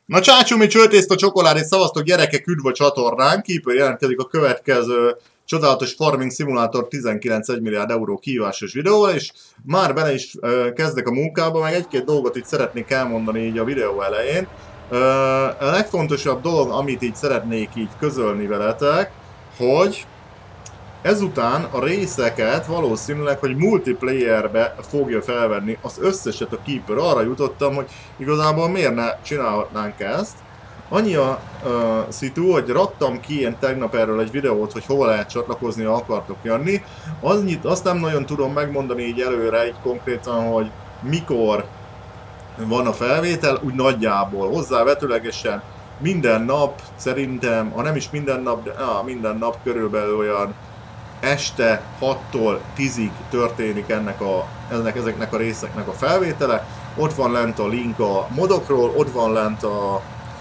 Na csácsumi csőtészta csokoládé, szavaztok gyerekek, üdv a csatornán! Keeper jelentkezik a következő csodálatos Farming Simulator 19 1 milliárd euró kihívásos videóval, és már bele is kezdek a munkába, meg egy-két dolgot itt szeretnék elmondani így a videó elején. A legfontosabb dolog, amit így szeretnék így közölni veletek, hogy ezután a részeket valószínűleg, hogy multiplayerbe fogja felvenni az összeset a Keeper. Arra jutottam, hogy igazából miért ne csinálhatnánk ezt. Annyi a szitu, hogy raktam ki én tegnap erről egy videót, hogy hova lehet csatlakozni, ha akartok jönni. Azt nem nagyon tudom megmondani így előre, így konkrétan, hogy mikor van a felvétel, úgy nagyjából. Hozzávetőlegesen minden nap, szerintem, ha nem is minden nap, de minden nap körülbelül olyan este 6-tól 10-ig történik ezeknek a részeknek a felvétele. Ott van lent a link a modokról, ott van lent a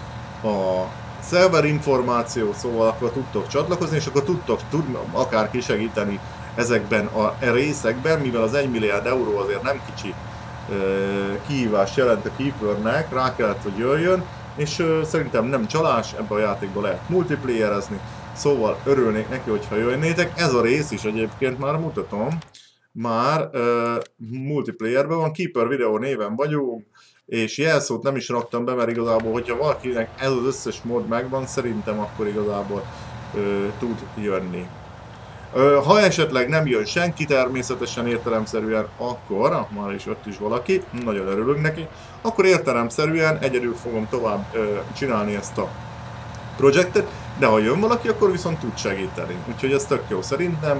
szerver információ, szóval akkor tudtok csatlakozni, és akkor tudtok akár kisegíteni ezekben a részekben, mivel az 1 milliárd euró azért nem kicsi kihívást jelent a Keepernek, rá kellett, hogy jöjjön, és szerintem nem csalás, ebben a játékban lehet multiplayerezni, szóval örülnék neki, hogyha jönnétek. Ez a rész is egyébként már mutatom, már multiplayerben van, Keeper videó néven vagyunk, és jelszót nem is raktam be, mert igazából, hogyha valakinek ez az összes mód megvan, szerintem akkor igazából tud jönni. Ha esetleg nem jön senki, természetesen értelemszerűen, akkor, már is ott is valaki, nagyon örülünk neki, akkor értelemszerűen egyedül fogom tovább csinálni ezt a projektet, de ha jön valaki, akkor viszont tud segíteni. Úgyhogy ez tök jó szerintem,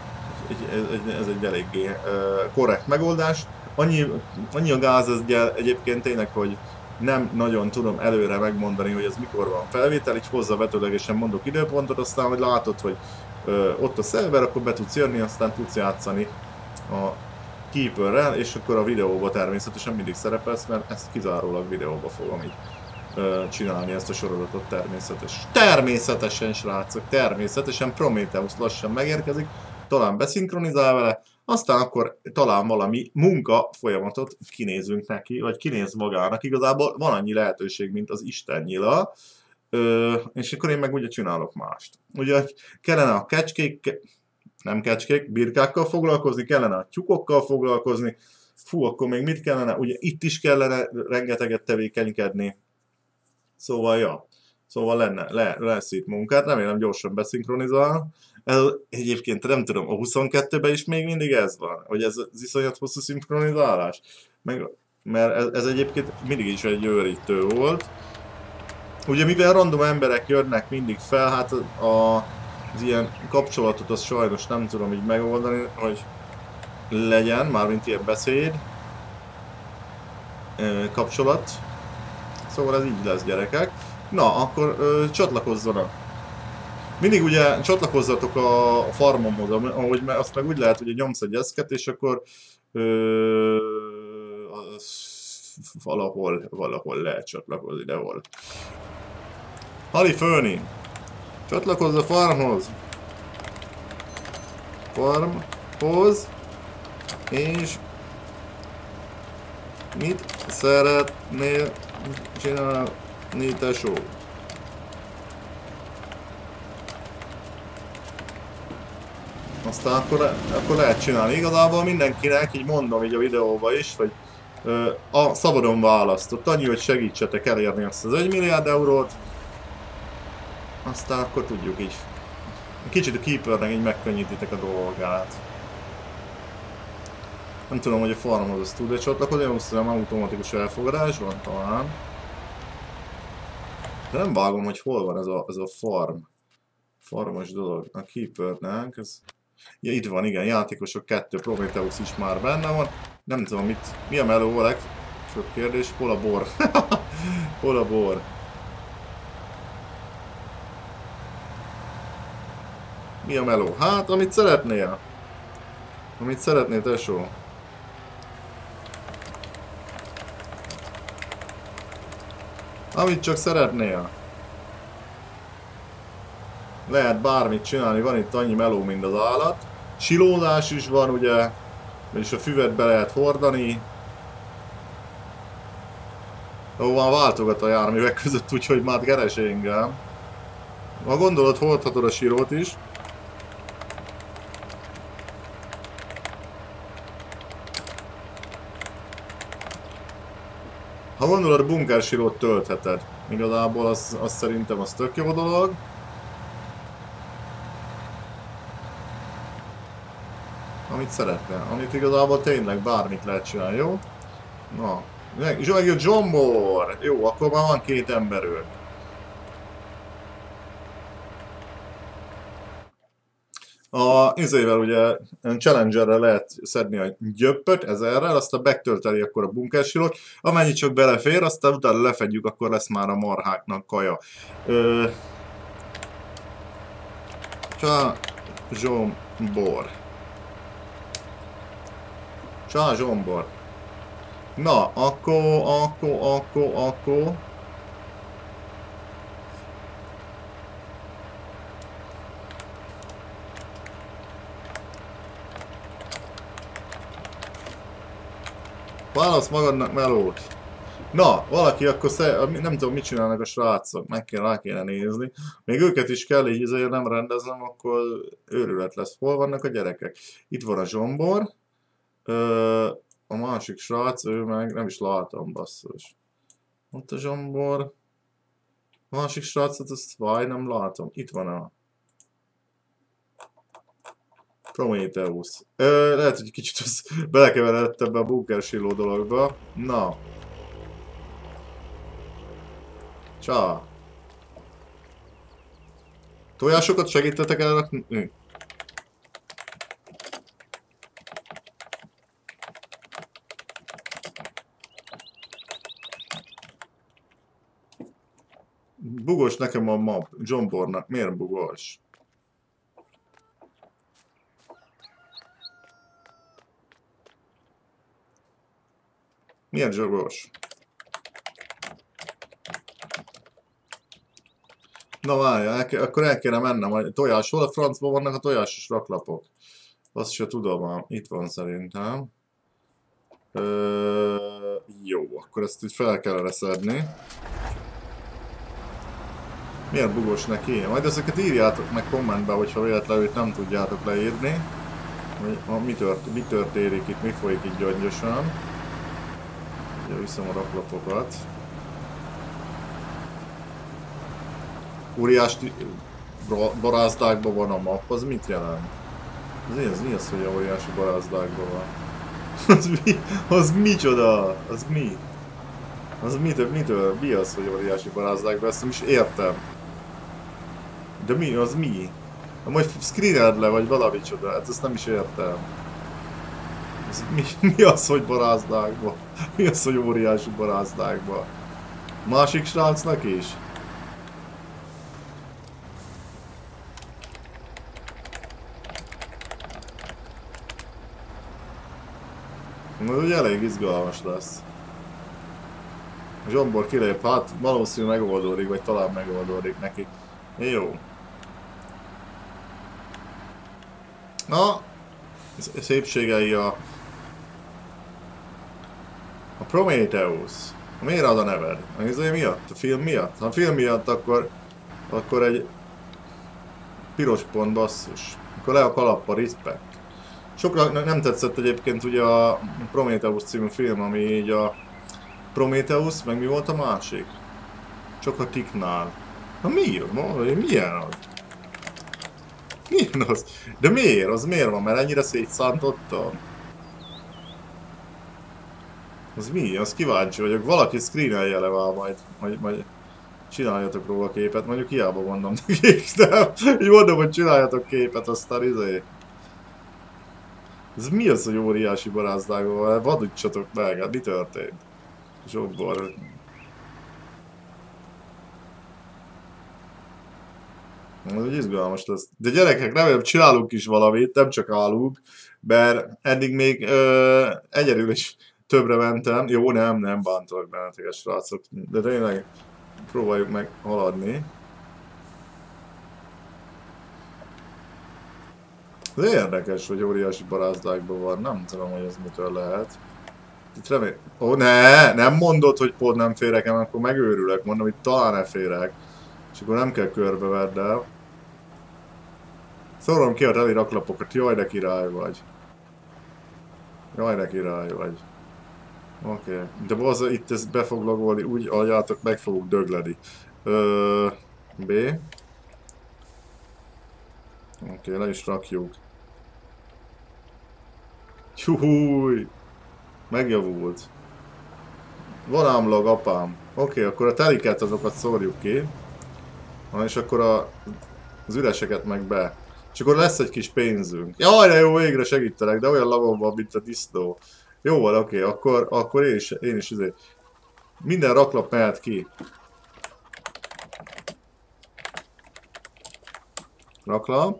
ez egy eléggé korrekt megoldás. Annyi a gáz egyébként tényleg, hogy nem nagyon tudom előre megmondani, hogy ez mikor van felvétel, így hozzávetőlegesen mondok időpontot, aztán hogy látod, hogy ott a szerver, akkor be tudsz jönni, aztán tudsz játszani a Keeperrel, és akkor a videóba természetesen mindig szerepelsz, mert ezt kizárólag videóba fogom így csinálni, ezt a sorozatot természetesen srácok, természetesen Prometheus lassan megérkezik, talán beszinkronizál vele, aztán akkor talán valami munka folyamatot kinézünk neki, vagy kinéz magának, igazából van annyi lehetőség, mint az istennyila, és akkor én meg ugye csinálok mást. Ugye kellene a birkákkal foglalkozni, kellene a tyúkokkal foglalkozni, fú, akkor még mit kellene, ugye itt is kellene rengeteget tevékenykedni, szóval ja, szóval lesz itt munkát, remélem gyorsan beszinkronizál. Ez egyébként nem tudom, a 22-ben is még mindig ez van, hogy ez az iszonyat hosszú szinkronizálás, mert ez egyébként mindig is egy őrítő volt. Ugye mivel random emberek jönnek mindig fel, hát az ilyen kapcsolatot azt sajnos nem tudom így megoldani, hogy legyen, mármint ilyen beszéd, kapcsolat. Szóval ez így lesz, gyerekek. Na, akkor csatlakozzanak. Mindig ugye csatlakozzatok a farmomhoz, ahogy azt meg úgy lehet, hogy nyomsz egy eszket, és akkor valahol lehet csatlakozni, de hol. Hali Főni! Csatlakozz a farmhoz! Farmhoz! És mit szeretnél csinálni, tesó? Aztán akkor lehet csinálni. Igazából mindenkinek, így mondom így a videóban is, hogy szabadon választott. Annyi, hogy segítsetek elérni azt az 1 milliárd eurót. Aztán akkor tudjuk így. Kicsit a Keepernek így megkönnyítitek a dolgát. Nem tudom, hogy a farmhoz azt tud-e csatlakozni, nem automatikus elfogadás van talán. De nem vágom, hogy hol van ez a farmos dolog. A Keepernek ez... Ja, itt van, igen, játékosok 2, Prometheus is már benne van. Nem tudom mi a meló, a legfőbb kérdés, hol a bor? Hol a bor? Mi a meló? Hát, amit szeretnél. Amit szeretnél, tesó. Amit csak szeretnél. Lehet bármit csinálni, van itt annyi meló, mint az állat. Silózás is van, ugye, és a füvet be lehet hordani. Ó, már váltogat a járművek között, úgyhogy már keres engem. Ha gondolod, hordhatod a sírót is. Ha gondolod, a bunkersírót töltheted. Igazából az szerintem az tök jó dolog. Amit szeretne. Amit igazából tényleg bármit lehet csinálni, jó? Na. Megjött Zsombor! Jó, akkor már van 2 emberünk. A izével ugye Challengerrel lehet szedni a gyöppöt 1000-rel, aztán megtölteni akkor a bunkersilót, amennyit csak belefér, aztán utána lefedjük, akkor lesz már a marháknak kaja. Zsombor. Zsombor. Na, akkor. Válasz magadnak melót. Na, valaki akkor nem tudom mit csinálnak a srácok, rá kéne nézni. Még őket is kell így azért nem rendezem, akkor őrület lesz. Hol vannak a gyerekek? Itt van a Zsombor. A másik srác, ő meg nem is látom, basszus. Ott a Zsombor. A másik srácot, azt nem látom. Itt van a Prometheus. Lehet, hogy kicsit belekeveredett ebbe a bunkersilló dologba. Na. Csá. Tojásokat segítetek elrakni? Bugos nekem a map. Zsombornak. Miért bugos? Miért zsogos? Na várj, akkor el kéne mennem a tojás. Hol a francban vannak a tojásos raklapok? Azt se tudom, itt van szerintem. Jó, akkor ezt így fel kell szedni. Miért bugos neki? Majd ezeket írjátok meg kommentbe, hogyha véletlenül nem tudjátok leírni. Mi történik itt, mi folyik itt gyöngyosan. Ugye viszem a raklapokat. Óriás barázdákban van a map, az mit jelent? Mi az, hogy a óriási barázdákban van? Az micsoda? Az mi? Az mitől? Mi az, hogy óriási barázdákban? Ezt nem is értem. De mi? Az mi? Majd screeneld le, vagy valamicsoda, hát ezt nem is értem. Mi az, hogy barázdákban? Mi az, hogy óriási barázdákban? Másik srácnak is? Ez ugye elég izgalmas lesz. Zsombor kilép, hát valószínűleg megoldódik, vagy talán megoldódik neki. Jó. Na, szépségei a Prometheus. Miért ad a neved? Ez miatt? A film miatt? Ha a film miatt, akkor egy piros pont, basszus. Akkor le a kalappa, respect. Sokra nem tetszett egyébként ugye a Prometheus című film, ami így a Prometheus, meg mi volt a másik? Csak a Tiknál. Na milyen az? Milyen az? De miért? Az miért van? Mert ennyire szétszántottam? Az mi? Az kíváncsi vagyok. Valaki screenelje le majd csináljatok róla képet. Mondjuk hiába mondom nekik, de így mondom, hogy csináljatok képet, aztán izé. Ez mi az, hogy óriási barázdágban? Vadítsatok meg, hát mi történt? Zsombor. Ez egy izgalmas lesz. De gyerekek, remélem csinálunk is valamit, nem csak állunk, mert eddig még egyedül is többre mentem. Jó, nem bántalak benneteket, srácok, de tényleg próbáljuk meg haladni. De érdekes, hogy óriási barázdákban van, nem tudom, hogy ez mitől lehet. Itt remél... Ó, ne! Nem mondod, hogy pont nem férek el, akkor megőrülök. Mondom, hogy talán ne férek. És akkor nem kell körbevedd el. Szorom ki a teli raklapokat. Jaj, de király vagy. Jaj, de király vagy. Oké. De az itt ezt be fog lagolni, úgy aljátok, meg fogok dögleni. B. Oké, le is rakjuk. Juhúj! Megjavult. Van ám lag, apám. Oké, akkor a teliket azokat szórjuk ki. És akkor az üreseket meg be. És akkor lesz egy kis pénzünk. Jaj, de jó, végre segítelek, de olyan lagom van, mint a disznó. Jó van, oké, akkor én is minden raklap mehet ki. Raklap.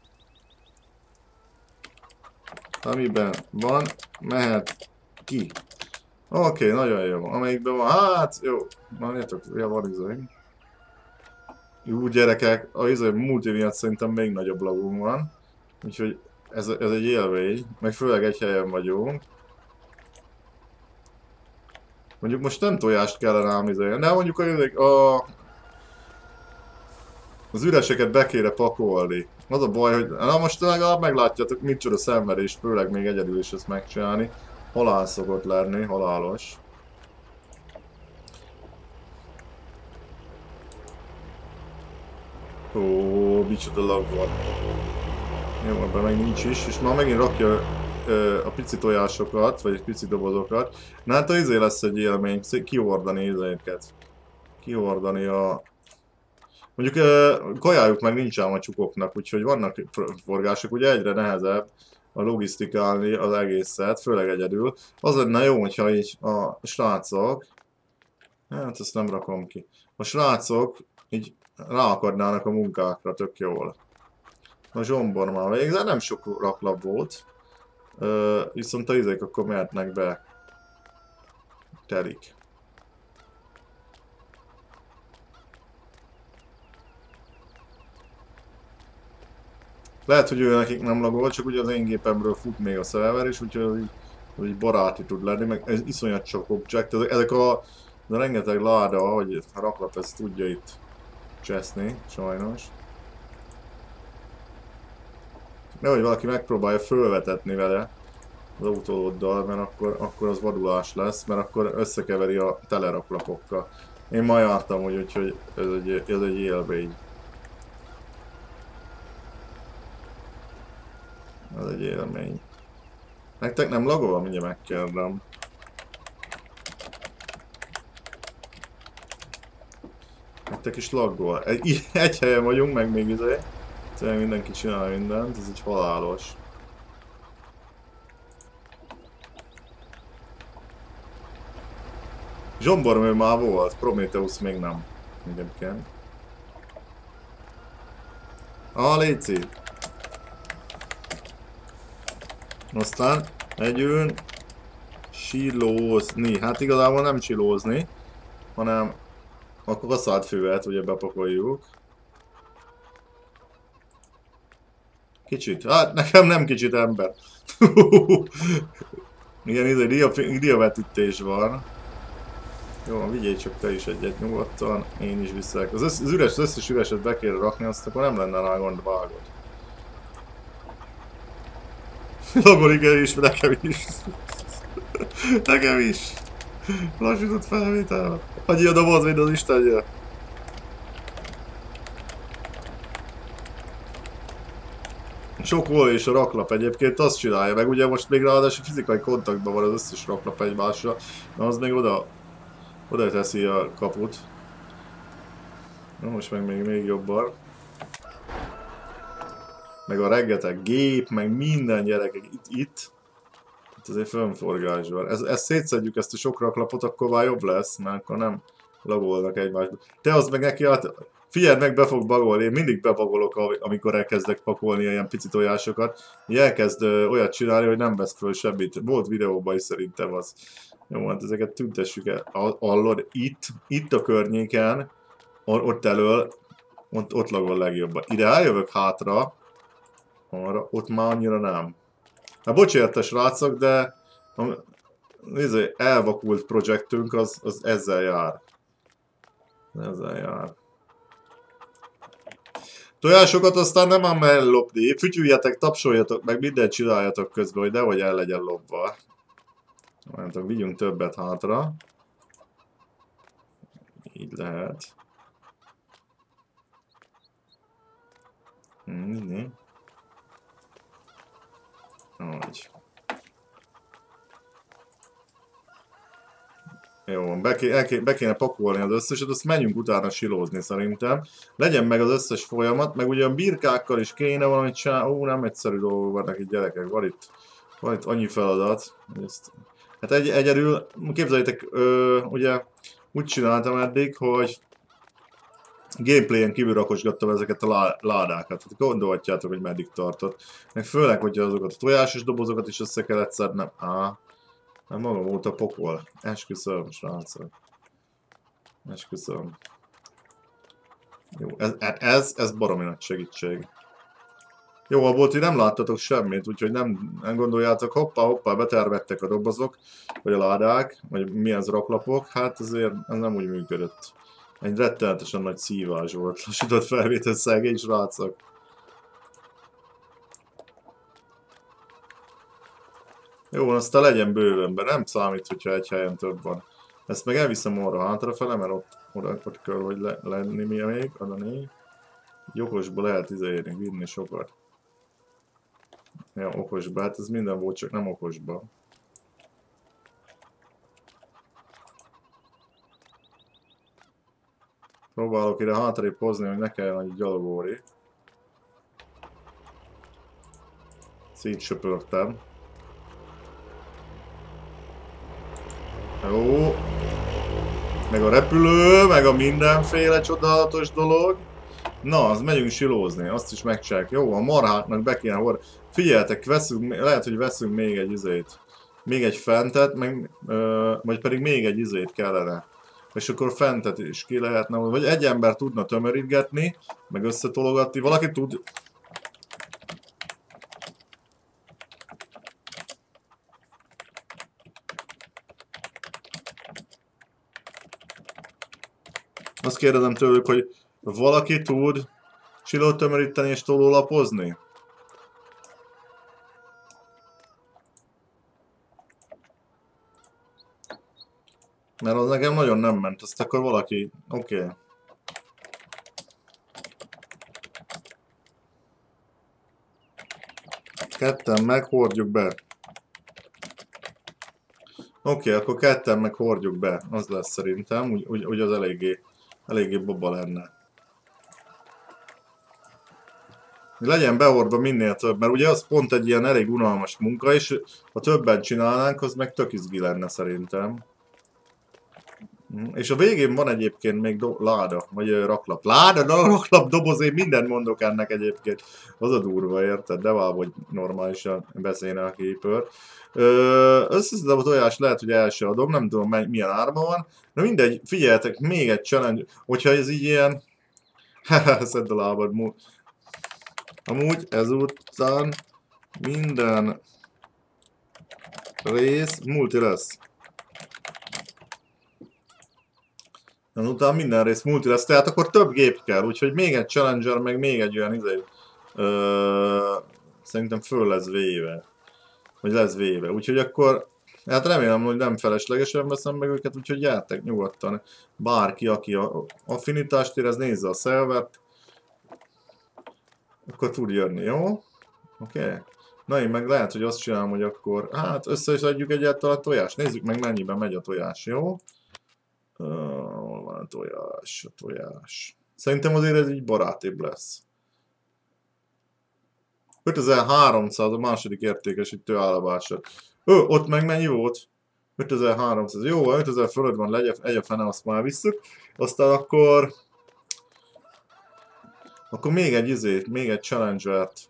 Amiben van, mehet ki. Oké, nagyon jó. Amelyikben van, hát jó. Várjátok, ja, van izé. Jó gyerekek, a multi miatt szerintem még nagyobb lagunk van. Úgyhogy ez egy élmény. Meg főleg egy helyen vagyunk. Mondjuk most nem tojást kellene ám izélni, de mondjuk az üreseket be kéne pakolni. Az a baj, hogy na most legalább meglátjátok, micsoda szenvedés, főleg még egyedül is ezt megcsinálni. Halál szokott lenni, halálos. Ó, micsoda lag van. Jó, ebben meg nincs is, és már megint rakja a pici tojásokat, vagy pici dobozokat. Na hát izé lesz egy élmény, kihordani izéket. Kihordani a... Mondjuk kajájuk meg nincs ám a csukoknak, úgyhogy vannak forgások, ugye egyre nehezebb a logisztikálni az egészet, főleg egyedül. Az lenne jó, hogyha így a srácok, hát ezt nem rakom ki, a srácok így ráakadnának a munkákra tök jól. A zsombor már végzel, nem sok raklap volt, viszont a izék akkor mehetnek be. Telik. Lehet, hogy ő nekik nem lagol, csak ugye az én gépemről fut még a szerver is, úgyhogy így baráti tud lenni, meg ez iszonyat sok object. Ezek a rengeteg láda, hogy a raklap ezt tudja itt cseszni, sajnos. Nehogy valaki megpróbálja fölvetetni vele az autóloddal, mert akkor az vadulás lesz, mert akkor összekeveri a teleraklapokkal. Én ma jártam úgy, úgyhogy ez egy élmény. Ez egy élmény. Nektek nem lagol? Mindjárt megkérdem. Nektek is laggol. Egy helyen vagyunk, meg még izé. Tényleg mindenki csinál mindent, ez így halálos. Zsombormű már volt, Prometheus még nem. Egyébként. Léci! Aztán megyünk silózni. Hát igazából nem silózni, hanem akkor kaszált füvet ugye bepakoljuk. Kicsit. Hát nekem nem kicsit ember. Igen, ez egy diavetítés van. Jó, vigyél csak te is egyet nyugodtan, én is viszek. Az összes üreset be kell rakni, azt akkor nem lenne rá gond, vágod. Lagolik el is, nekem is. Nekem is. Lassított felvétel. Hagyj a doboz, mint az istenje. Sok volt és a raklap egyébként azt csinálja, meg ugye most még ráadásul fizikai kontaktban van az összes raklap egymásra, de az még oda teszi a kaput. Na most meg még jobban. Meg a rengeteg gép, meg minden gyerekek itt azért fönforgás van. Ezt szétszedjük, ezt a sok raklapot, akkor már jobb lesz, mert akkor nem lagolnak egymásba. Te az meg neki, hát figyeld meg, be fog bagolni, én mindig bebagolok, amikor elkezdek pakolni ilyen pici tojásokat. Elkezd olyat csinálni, hogy nem vesz föl semmit. Volt videóban is szerintem az. Jó, hát ezeket tüntessük el. Hallod, itt a környéken, ott elől, ott lagol legjobban. Ide eljövök hátra, arra, ott már annyira nem. Hát bocsánat, srácok, de elvakult projektünk az ezzel jár. Ezzel jár. Tojásokat aztán nem ám ellopni. Fütyüljetek, tapsoljatok, meg mindent csináljatok közben, hogy nehogy el legyen lopva. Mondjuk, vigyünk többet hátra. Így lehet. Úgy. Jó, be kéne pakolni az összeset, azt menjünk utána silózni szerintem. Legyen meg az összes folyamat, meg ugye a birkákkal is kéne valamit csinálni. Ó, nem egyszerű dolgok vannak itt, gyerekek, van itt annyi feladat. Hát egyedül, képzeljétek, ugye úgy csináltam eddig, hogy gameplayen kívül rakosgattam ezeket a ládákat. Hát gondolhatjátok, hogy meddig tartott. Meg főleg, hogyha azokat a tojásos dobozokat is össze kellett szednem. Nem maga volt a pokol. Esküszöm, srácok. Esküszöm. Jó, ez baromi nagy segítség. Jó, abból ti nem láttatok semmit, úgyhogy nem gondoljátok, hoppá, betervettek a dobozok, vagy a ládák, vagy mi az raklapok, hát azért ez nem úgy működött. Egy rettenetesen nagy szívás volt, lassított felvétel szegény srácok. Jó, aztán legyen bővenben, nem számít, hogyha egy helyen több van. Ezt meg elviszem arra hátrafele, mert ott kell, hogy lenni még, oda négy. Okosba lehet vinni sokat. Ja, okosba, hát ez minden volt, csak nem okosba. Próbálok ide hátrébb hozni, hogy ne kelljen annyi gyalogolni. Szétsöpörtem. Jó. Meg a repülő, meg a mindenféle csodálatos dolog. Na, az megyünk silózni, azt is megcsináljuk. Jó, a marháknak be kéne hordani. Figyeljetek, lehet, hogy veszünk még egy izét. Még egy fentet, vagy pedig még egy izét kellene. És akkor fentet is ki lehetne, vagy egy ember tudna tömörítgetni, meg összetologatni. Valaki tud... Azt kérdezem tőlük, hogy valaki tud silót tömöríteni és tolólapozni? Mert az nekem nagyon nem ment, azt akkor valaki... Oké. Ketten meghordjuk be. Oké, akkor ketten meghordjuk be. Az lesz szerintem, úgy az eléggé boba lenne. Legyen behordva minél több, mert ugye az pont egy ilyen elég unalmas munka, és ha többen csinálnánk, az meg tök izgi lenne szerintem. És a végén van egyébként még láda, vagy raklap. Raklap, doboz, én mindent mondok ennek egyébként. Az a durva, érted? De valahogy normálisan beszélne a képőr. Összeszedem a tojás, lehet, hogy el se adom, nem tudom milyen árma van. De mindegy, figyeljetek, még egy challenge, hogyha ez így ilyen... Szedd a lábad. Amúgy ezután minden rész multi lesz. Utána minden rész multi lesz, tehát akkor több gép kell, úgyhogy még egy Challenger, meg még egy olyan szerintem föl lesz véve. Vagy lesz véve, úgyhogy akkor, hát remélem, hogy nem feleslegesen veszem meg őket, úgyhogy gyertek nyugodtan. Bárki, aki a affinitást érez, nézze a szervert, akkor tud jönni, jó? Oké? Na én meg lehet, hogy azt csinálom, hogy akkor, hát össze is adjuk egyáltalán a tojást, nézzük meg mennyiben megy a tojás, jó? Hol van a tojás? Szerintem azért ez így barátibb lesz. 5300 a második értékesítő állapásod. Ott meg mennyi volt? 5300. Jó, 5000 fölött van, legyen fene, azt már visszük. Aztán akkor még egy Challengert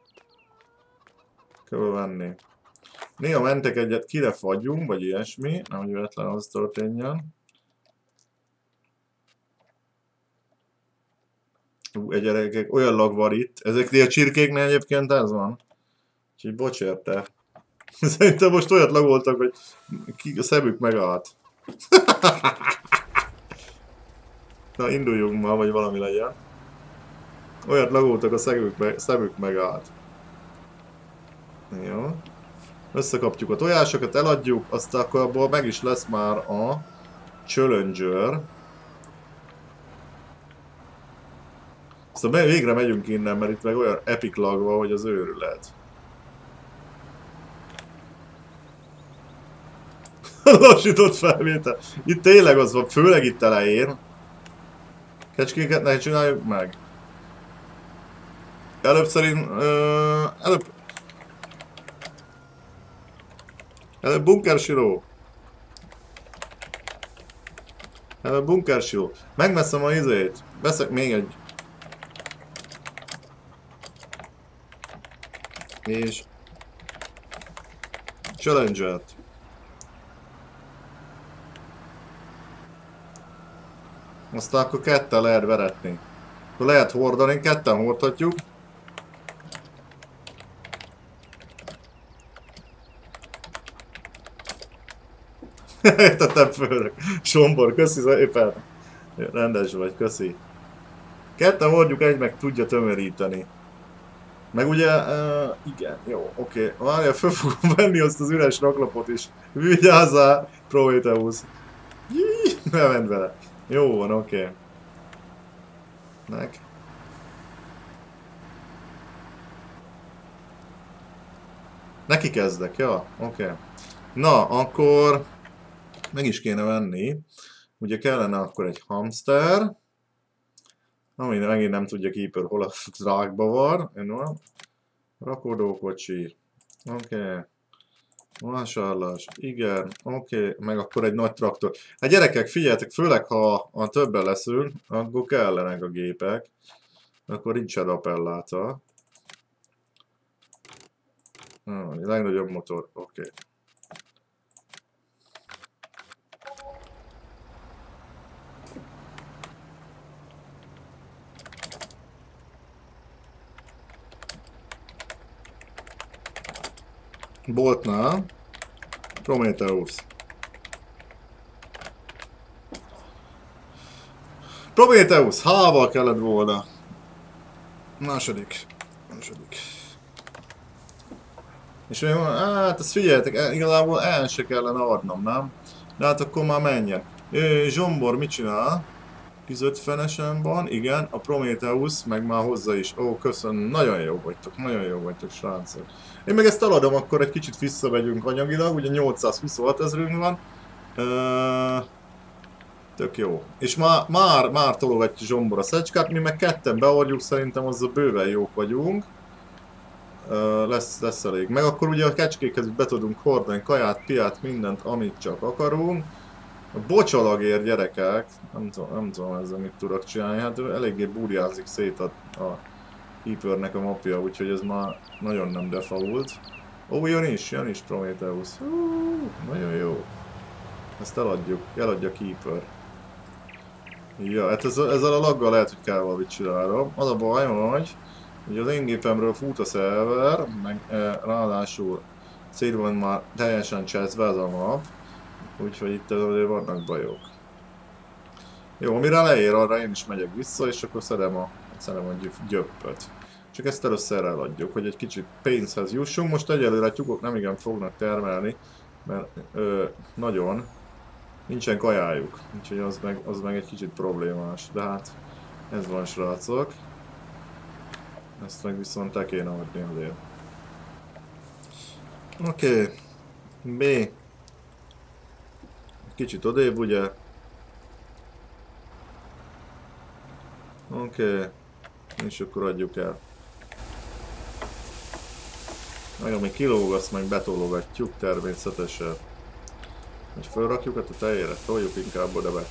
kell venni. Néha mentek egyet, kire fagyunk, vagy ilyesmi, nehogy véletlen az történjen. Gyerekek, olyan lag van itt. Ezeknél a csirkéknél egyébként ez van. Úgyhogy bocs érte. Szerintem most olyat lagoltak, hogy a szemük megállt. Na, induljunk ma, vagy valami legyen. Olyat lagoltak, a szemük megállt. Jó. Összekapjuk a tojásokat, eladjuk, aztán akkor abból meg is lesz már a Challenger. Szóval végre megyünk innen, mert itt meg olyan epic lag van, hogy az őrület. Lassított felvétel. Itt tényleg az van, főleg itt elején. Kecskéket ne csináljuk meg. Előbb szerint... Előbb bunkersiló. Előbb bunkersiló. Megveszem a izét. Veszek még egy. És... Challenger-t. Aztán akkor ketten lehet veretni. Akkor lehet hordani, ketten hordhatjuk. Értettem főleg. Sombor, köszi szépen. Rendes vagy, köszi. Ketten hordjuk, egy meg tudja tömöríteni. Meg ugye, igen, jó, oké. Várjál, föl fogom venni azt az üres raklapot is. Vigyázzál, Prometheus. Ne menj vele. Jó van, oké. Meg. Neki kezdek, ja? Oké. Na, akkor meg is kéne venni. Ugye kellene akkor egy hamster. Ami megint nem tudja Keeper, hol a drágba van. Rakodókocsi. Oké. Vásárlás. Igen. Oké. Meg akkor egy nagy traktor. Hát gyerekek, figyeljetek, főleg ha többen leszünk, akkor kellenek a gépek. Akkor nincs appelláta. Legnagyobb motor. Oké. Boltnál. Prometheus. Prometheus, hával kellett volna. Második. És én mondom, hát ezt figyeljetek, igazából el se kellene adnom, nem? De hát akkor már menjen. Zsombor mit csinál? 1050-esen van, igen, a Prometheus meg már hozzá is. Ó, köszönöm, nagyon jó vagytok, srácok. Én meg ezt eladom, akkor egy kicsit visszamegyünk anyagilag, ugye 826 ezerünk van. Tök jó. És már tologatja Zsombor a szecskát, mi meg ketten beadjuk, szerintem azzal bőven jók vagyunk. Lesz elég. Meg akkor ugye a kecskékhez be tudunk hordani kaját, piát, mindent, amit csak akarunk. A bocsalagér gyerekek, nem tudom ezzel mit tudok csinálni, hát eléggé burjázik szét a Keepernek a mapja, úgyhogy ez már nagyon nem default. Ó, jön is Prometheus. Nagyon jó. Ezt eladja Keeper. Ja, hát ezzel a laggal lehet, hogy kell valamit csinálnom. Az a baj, hogy ugye az én gépemről fut a szerver, meg ráadásul célban már teljesen cseszve ez a map. Úgyhogy itt azért vannak bajok. Jó, mire leér, arra én is megyek vissza, és akkor szedem a gyöppöt. Csak ezt először eladjuk, hogy egy kicsit pénzhez jussunk. Most egyelőre tyúkok nem igen fognak termelni, mert nagyon nincsen kajájuk. Úgyhogy az meg egy kicsit problémás. De hát ez van, srácok. Ezt meg viszont te kéne adni azért. Oké. B. Kicsit odébb, ugye? Oké. És akkor adjuk el. Meg ami kilóg, azt meg betologatjuk természetesen. Hogy felrakjuk a tejére, toljuk inkább oda be.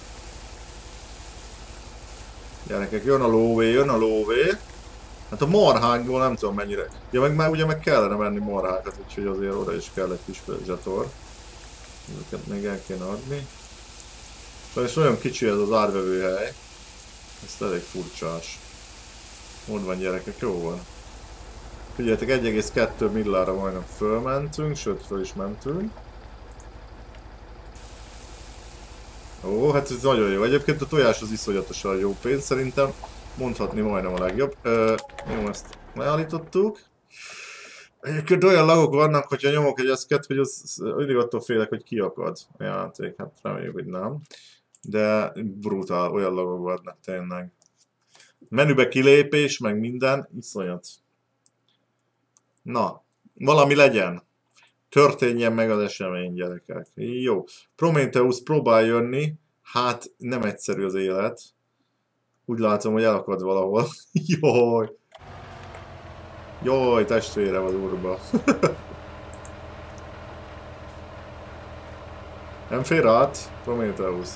Gyerekek, jön a lóvé. Hát a marhákból nem tudom mennyire. Ja, meg már ugye meg kellene venni marhákat, úgyhogy azért oda is kell egy kis zsator. Ezeket még el kéne adni. És olyan kicsi ez az árvevőhely. Ez elég furcsás. Ott van gyerekek, jó van. Figyeljetek, 1,2 millára majdnem fölmentünk, sőt föl is mentünk. Ó, hát ez nagyon jó. Egyébként a tojás az iszonyatosan jó pénz, szerintem mondhatni majdnem a legjobb. Jó, ezt leállítottuk. Egyébként olyan lagok vannak, hogyha nyomok egy eszket, hogy az mindig attól félek, hogy kiakad a játék. Hát reméljük, hogy nem. De brutál, olyan lagok vannak tényleg. Menübe kilépés, meg minden, iszonyat. Na, valami legyen. Történjen meg az esemény, gyerekek. Jó. Prometheus próbál jönni. Hát nem egyszerű az élet. Úgy látom, hogy elakad valahol. Jaj. Jaj, testvérem az úrba. Nem fér át, Prometheus.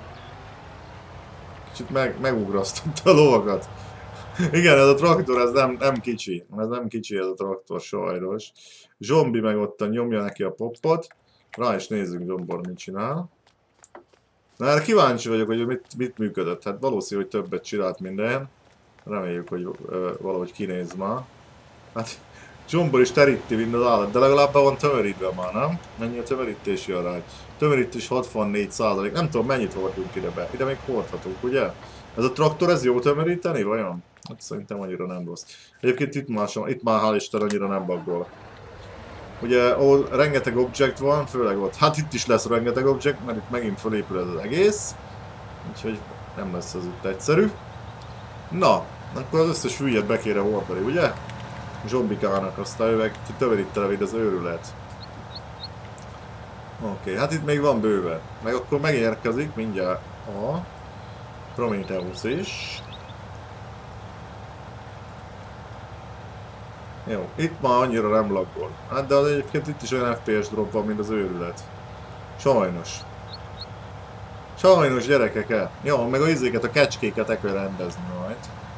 Kicsit megugrasztotta a lovakat. Igen, ez a traktor, ez nem kicsi. Ez nem kicsi ez a traktor, sajnos. Zsombi meg ott nyomja neki a poppot. Rá is nézzük, Zsombor mit csinál. Na, erre kíváncsi vagyok, hogy mit működött. Hát valószínű, hogy többet csinált minden. Reméljük, hogy valahogy kinéz már. Hát Zsombor is teríti mind az állat, de legalább be van tömörítve már, nem? Mennyi a tömörítési arány? Tömörítés 64%. Nem tudom, mennyit voltunk ide be. Ide még hordhatunk, ugye? Ez a traktor, ez jó tömöríteni, vajon? Hát szerintem annyira nem rossz. Egyébként itt már hál' Isten annyira nem baggol. Ugye, ahol rengeteg object van, főleg ott. Hát itt is lesz rengeteg object, mert itt megint felépül ez az egész. Úgyhogy nem lesz ez itt egyszerű. Na, akkor az összes hülyet be kéne hordani, ugye? Zsombikának, aztán ő meg tömörítene, mint az őrület. Oké, hát itt még van bőven. Meg akkor megérkezik mindjárt a Prometheus is. Jó, itt már annyira nem laggol. Hát de az egyébként itt is olyan FPS drop van, mint az őrület. Sajnos. Sajnos, gyerekek. Jó, meg a izéket, a kecskéket el kell rendezni majd.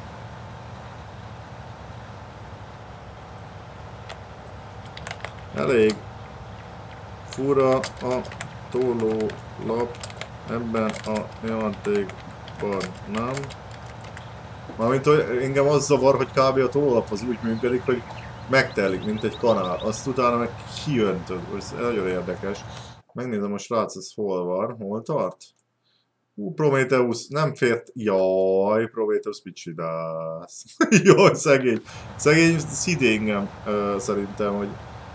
Elég fura a tólólap ebben a játékban, nem? Mármint, hogy engem az zavar, hogy kb. A tólólap az úgy működik, hogy megtelik, mint egy kanál. Azt utána meg kiöntöd. Ez nagyon érdekes. Megnézem a srác, ez hol van. Hol tart? Prometheus nem fért. Jaj, Prometheus mit csinálsz? Jaj, szegény. Szegény szidj engem szerintem, hogy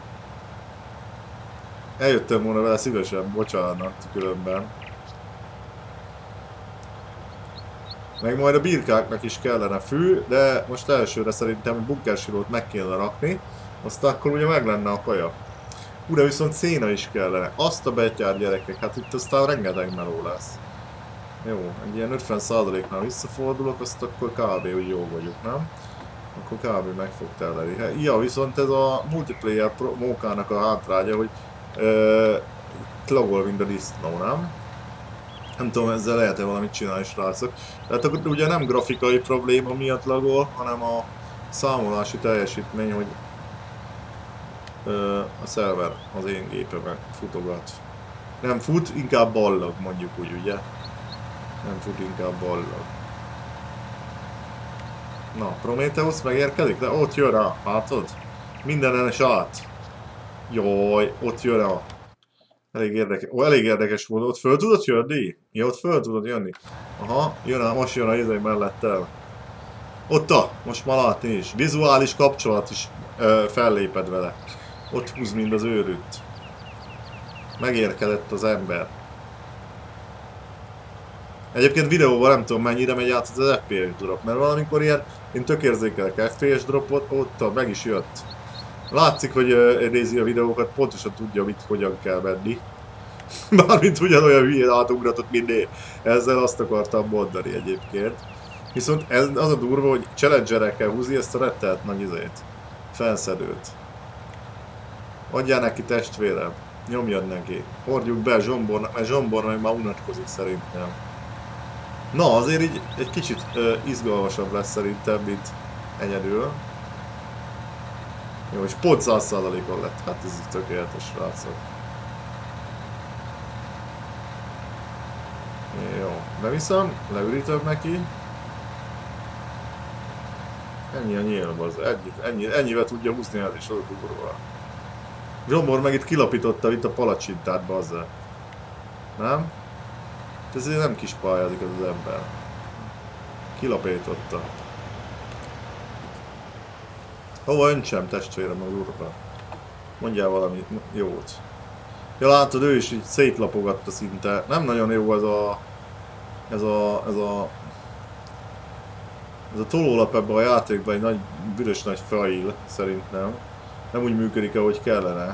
eljöttem volna vele szívesen, bocsánat, különben. Meg majd a birkáknak is kellene fű, de most elsőre szerintem bunkersilót meg kéne rakni, aztán akkor ugye meg lenne a kaja. De viszont széna is kellene. Azt a betyár, gyerekek, hát itt aztán rengeteg meló lesz. Jó, egy ilyen 50%-nál visszafordulok, azt akkor kb. Úgy jó vagyok, nem? Akkor kb. Meg fog telleni. Ja, viszont ez a multiplayer mókának a hátránya, hogy lagol mind a disznó, nem? Nem tudom, ezzel lehet-e valamit csinálni, srácok. Tehát ugye nem grafikai probléma miatt lagol, hanem a számolási teljesítmény, hogy a szerver az én gépemen futogat. Nem fut, inkább ballag, mondjuk úgy, ugye? Nem fut, inkább ballag. Na, Prometheus megérkezik? De ott jön rá, látod? Mindenen is át. Jaj, ott jön rá. Elég érdekes volt, ott föl tudod jönni? Ja, ott föl tudod jönni. Aha, most jön a izé mellettel. Most már látni is. Vizuális kapcsolat is felléped vele. Ott húz mind az őrült. Megérkezett az ember. Egyébként videóval nem tudom mennyire megy át az FPS drop, mert valamikor ilyen, én tök érzékelek FPS dropot, ott meg is jött. Látszik, hogy nézi a videókat, pontosan tudja, mit hogyan kell menni. Mármint ugyanolyan hülyén átugratott, mint én. Ezzel azt akartam mondani egyébként. Viszont ez az a durva, hogy challengerekkel húzni ezt a rettelt nagy izét. Felszedőt. Adjál neki, testvérem. Nyomjad neki. Hordjuk be Zsombornak, mert Zsombor meg már unatkozik szerintem. Na, azért így egy kicsit izgalmasabb lesz szerintem, mint egyedül. Jó, és pont 100%-on lett. Hát ez tökéletes, srácok. Jó, beviszem, leürítöm neki. Ennyi a nyílm az, ennyivel tudja húzni el is az a durva. Zsombor meg itt kilapította itt a palacsintát, bazza. Nem? Ezért nem kis pályázik az ember. Kilapította. Hova öntsem, testvérem, az urba? Mondjál valami jót. Ja, látod, ő is így szétlapogatta szinte. Nem nagyon jó ez a tolólap ebben a játékban, egy nagy, büdös nagy fail, szerintem. Nem úgy működik, ahogy kellene.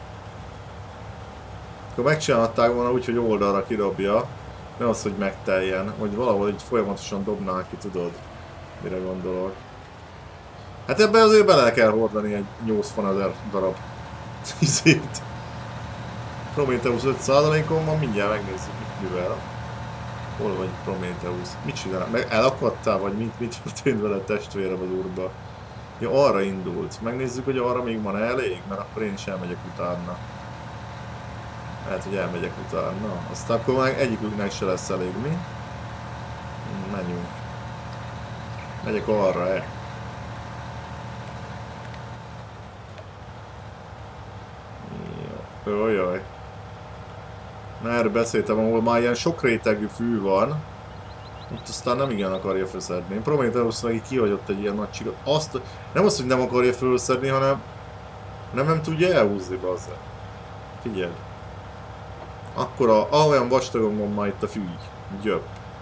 Akkor megcsinálhatták volna úgy, hogy oldalra kidobja, nem az, hogy megteljen, vagy valahol így folyamatosan dobnál ki, tudod, mire gondolok. Hát ebben azért bele kell hordani egy 80 000 darab izét. Prometheus 5%-on van, mindjárt megnézzük, mivel. Hol vagy Prometheus? Mit csinál? Meg elakadtál, vagy mit történt vele, testvérem, az úrba? Ja, arra indult. Megnézzük, hogy arra még van elég, mert akkor én is elmegyek utána. Lehet, hogy elmegyek utána. Aztán akkor már egyiküknek se lesz elég, mi? Menjünk. Megyek arra, Jaj. Na, erről beszéltem, ahol már ilyen sok rétegű fű van. Ott aztán nem igen akarja felszedni. Prometheus meg kihagyott egy ilyen nagy csigot. Nem azt, hogy nem akarja felszedni, hanem nem tudja elhúzni, bazza. Figyelj. Akkora, olyan vastagon van már itt a fű. Gyöp.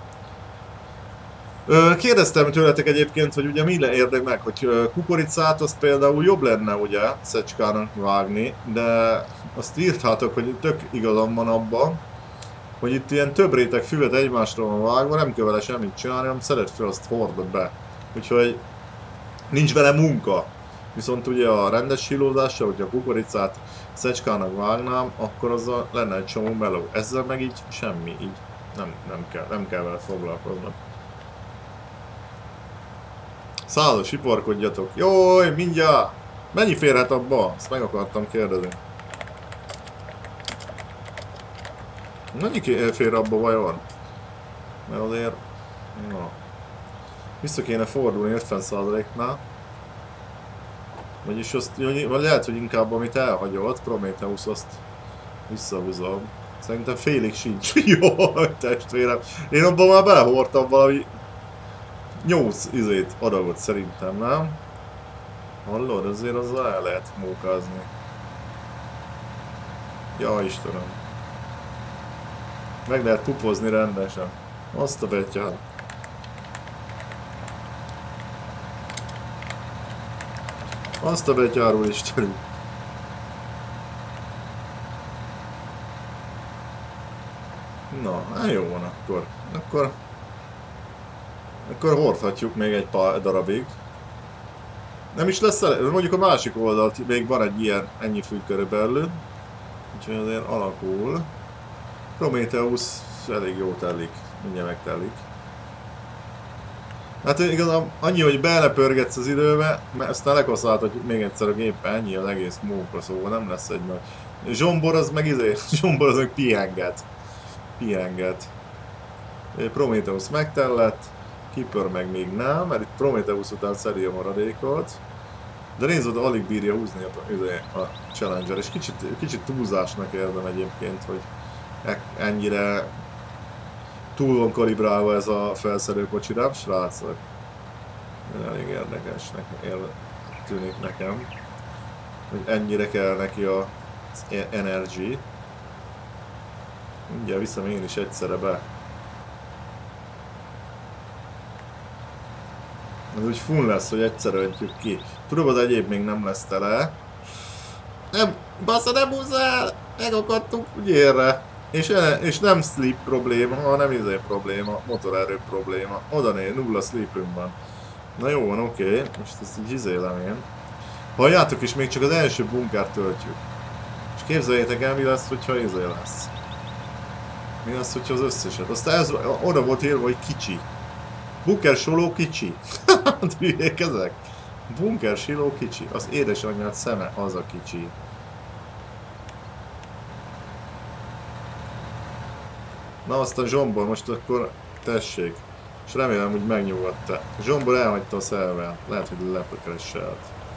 Kérdeztem tőletek egyébként, hogy ugye mi érdek meg, hogy kukoricát azt például jobb lenne ugye szecskának vágni, de azt írtátok, hogy tök igazam van abban, hogy itt ilyen több réteg füvet egymásra van vágva, nem kell vele semmit csinálni, hanem szeded fel, azt hordod be. Úgyhogy nincs vele munka. Viszont ugye a rendes silózással, hogyha a kukoricát szecskának vágnám, akkor azzal lenne egy csomó meló. Ezzel meg így semmi, így nem kell vele foglalkoznom. Százas, iparkodjatok. Jój, mindjárt! Mennyi férhet abba? Ezt meg akartam kérdezni. Mennyi fér abba vajon? Mert azért... Na. Vissza kéne fordulni 50%-nál. Vagyis azt... Vagy lehet, hogy inkább amit elhagyott, Prometheus, azt visszahúzom. Szerintem félig sincs. Jó, testvérem. Én abban már belehordtam valami 8 adagot szerintem, nem? Hallod? Azért azzal el lehet mókázni. Ja, Istenem. Meg lehet pupozni rendesen. Azt a betyár. Azt a betyárul Istenünk. Na, hát jó van akkor. Akkor hordhatjuk még egy pár darabig. Nem is lesz elég, mondjuk a másik oldalt még van egy ilyen, ennyi fű körülbelül. Úgyhogy azért alakul. Prometheus elég jó telik, mindjárt megtelik. Hát igazán annyi, hogy belepörgetsz az időbe, mert aztán lekaszáltatjuk még egyszer a géppel, ennyi az egész móka, szóval nem lesz egy nagy... Zsombor az meg Zsombor az meg pihenget. Prometheus megtellett. Keeper meg még nem, mert itt Prometheus után szedi a maradékot. De nézd, oda alig bírja húzni a Challenger, és kicsit túlzásnak érzem egyébként, hogy ennyire túl van kalibrálva ez a felszedőkocsi, nem srácok? Elég érdekesnek tűnik nekem, hogy ennyire kell neki az energy. Mindjárt viszem én is egyszerre be. Ez úgy fun lesz, hogy egyszer öntjük ki. Tudom, az egyéb még nem lesz tele. Nem, bassza, nem húzzál! Megakadtunk ügyérre. És nem sleep probléma, hanem probléma, motorerő probléma. Oda nulla sleepünk van. Na jó van, oké. Most ezt így izélem én. Halljátok is, még csak az első bunkert töltjük. És képzeljétek el, mi lesz, hogyha lesz. Mi lesz, hogyha az összeset. Aztán ez oda volt írva, hogy kicsi. Bunker Solo kicsi. Hülyék ezek? Bunker Silo kicsi. Az édesanyád szeme az a kicsi. Na aztán Zsombor, most akkor tessék. És remélem, hogy megnyugodta. Zsombor elhagyta a szervert. Lehet, hogy lepökeresselt.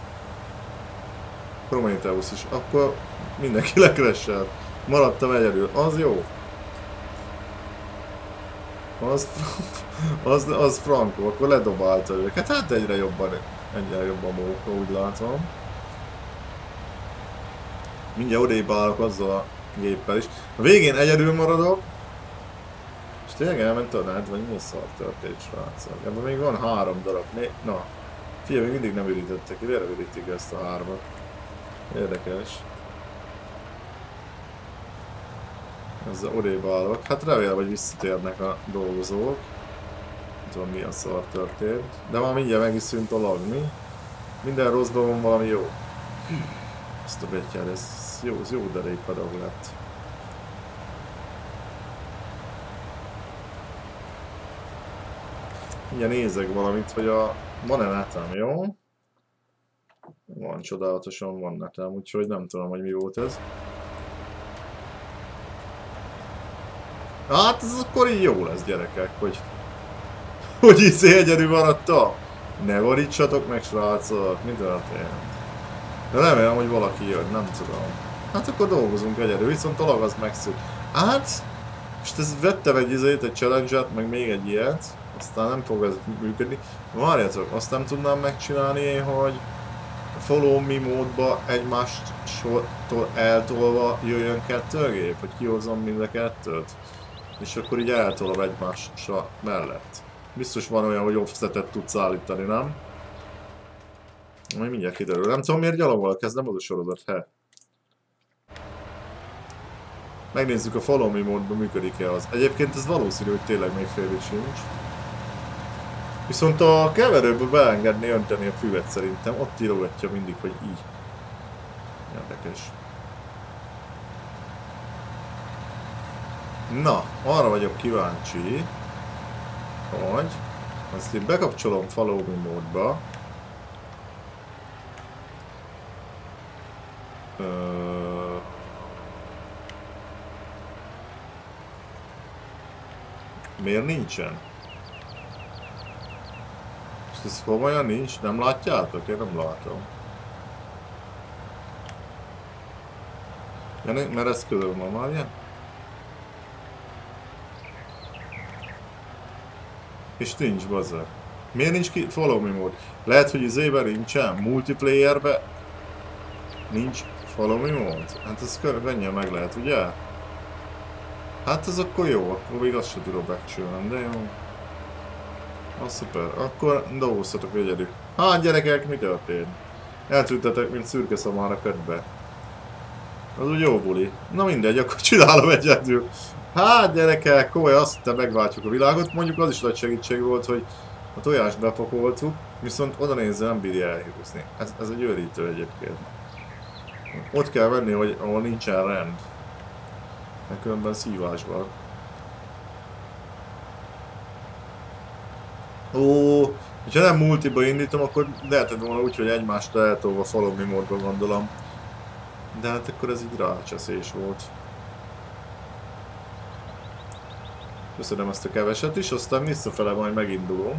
Prometheus is. Akkor mindenki lekresselt. Maradtam egyedül. Az jó. Az frankó. Akkor ledobálta őket. Hát egyre jobban móka, úgy látom. Mindjárt odébb állok azzal a géppel is. A végén egyedül maradok. És tényleg elment a net, vagy mi a szar történt, srácok? Ebben még van 3 darab. Na, figyelj, még mindig nem ürítettek. Miért ürítik ezt a 3-at? Érdekes. Ezzel odébb állok. Hát remélem, hogy visszatérnek a dolgozók. Nem tudom, milyen szar történt. De már mindjárt meg is szűnt a lag, mi? Minden rosszban van valami jó. Ezt a betyár, ez jó derékadag lett. Mindjárt nézek valamit, hogy van-e netem, jó? Van, csodálatosan van netem, úgyhogy nem tudom, hogy mi volt ez. Hát ez akkor így jó lesz, gyerekek, hogy egyedül maradtam. Ne varítsatok meg, srácok, mi történt? De remélem, hogy valaki jön, nem tudom. Hát akkor dolgozunk egyedül, viszont a lag az megszűnt. Hát, most ez vettem egy challenge-et, meg még egy ilyet, aztán nem fog ez működni. Várjátok, azt nem tudnám megcsinálni, hogy follow me módba egymástól eltolva jöjjön 2 gép, hogy kihozzam mind a 2-t. És akkor így eltolom egymásra mellett. Biztos van olyan, hogy offsetet tudsz állítani, nem? Majd mindjárt kiderül. Nem tudom, miért gyalogol kezdem, az a sorozat, he. Megnézzük, a follow me módban működik-e az. Egyébként ez valószínű, hogy tényleg még félig sincs. Viszont a keverőből beengedni, önteni a füvet szerintem. Ott írogatja mindig, hogy így. Érdekes. Na, arra vagyok kíváncsi, hogy azt én bekapcsolom follow me módba. Miért nincsen? És ez komolyan nincs? Nem látjátok? Én nem látom. Ja, mert ez körül ma már, ja? És nincs, bazzak. Miért nincs ki follow me mód? Lehet, hogy izében nincsen, multiplayerbe nincs follow me mód? Hát ez könnyen meg lehet, ugye? Hát ez akkor jó, akkor még azt sem tudom megcsinálni, de jó. Az szuper, akkor dolgoztatok egyedül. Hát gyerekek, mi történt? Eltűntetek, mint szürke szamár a ködbe. Az úgy jó buli. Na mindegy, akkor csinálom egyedül. Hát gyerekek, komoly, azt hittem megváltjuk a világot. Mondjuk az is nagy segítség volt, hogy a tojást bepakoltuk, viszont oda nézve nem bírja elhúzni. Ez egy őrítő egyébként. Ott kell venni, hogy ahol nincsen rend. Mert különben szívás van. Ó, ha nem multiba indítom, akkor lehetett volna úgy, hogy egymást eltolva follow me módban gondolom. De hát akkor ez így rácseszés volt. Köszönöm ezt a keveset is, aztán visszafele majd megindulunk.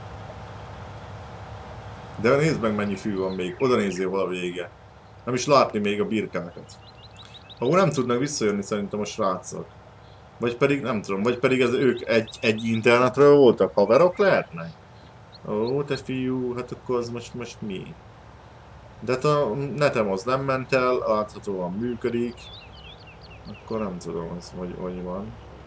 De nézd meg, mennyi fű van még, oda nézzél val a vége. Nem is látni még a birkákat. Ahol nem tudnak visszajönni szerintem a srácok. Vagy pedig nem tudom, vagy pedig ők egy internetről voltak, haverok lehetnek? Ó, te fiú, hát akkor az most mi? De hát a netem az nem ment el, láthatóan működik. Akkor nem tudom, hogy van.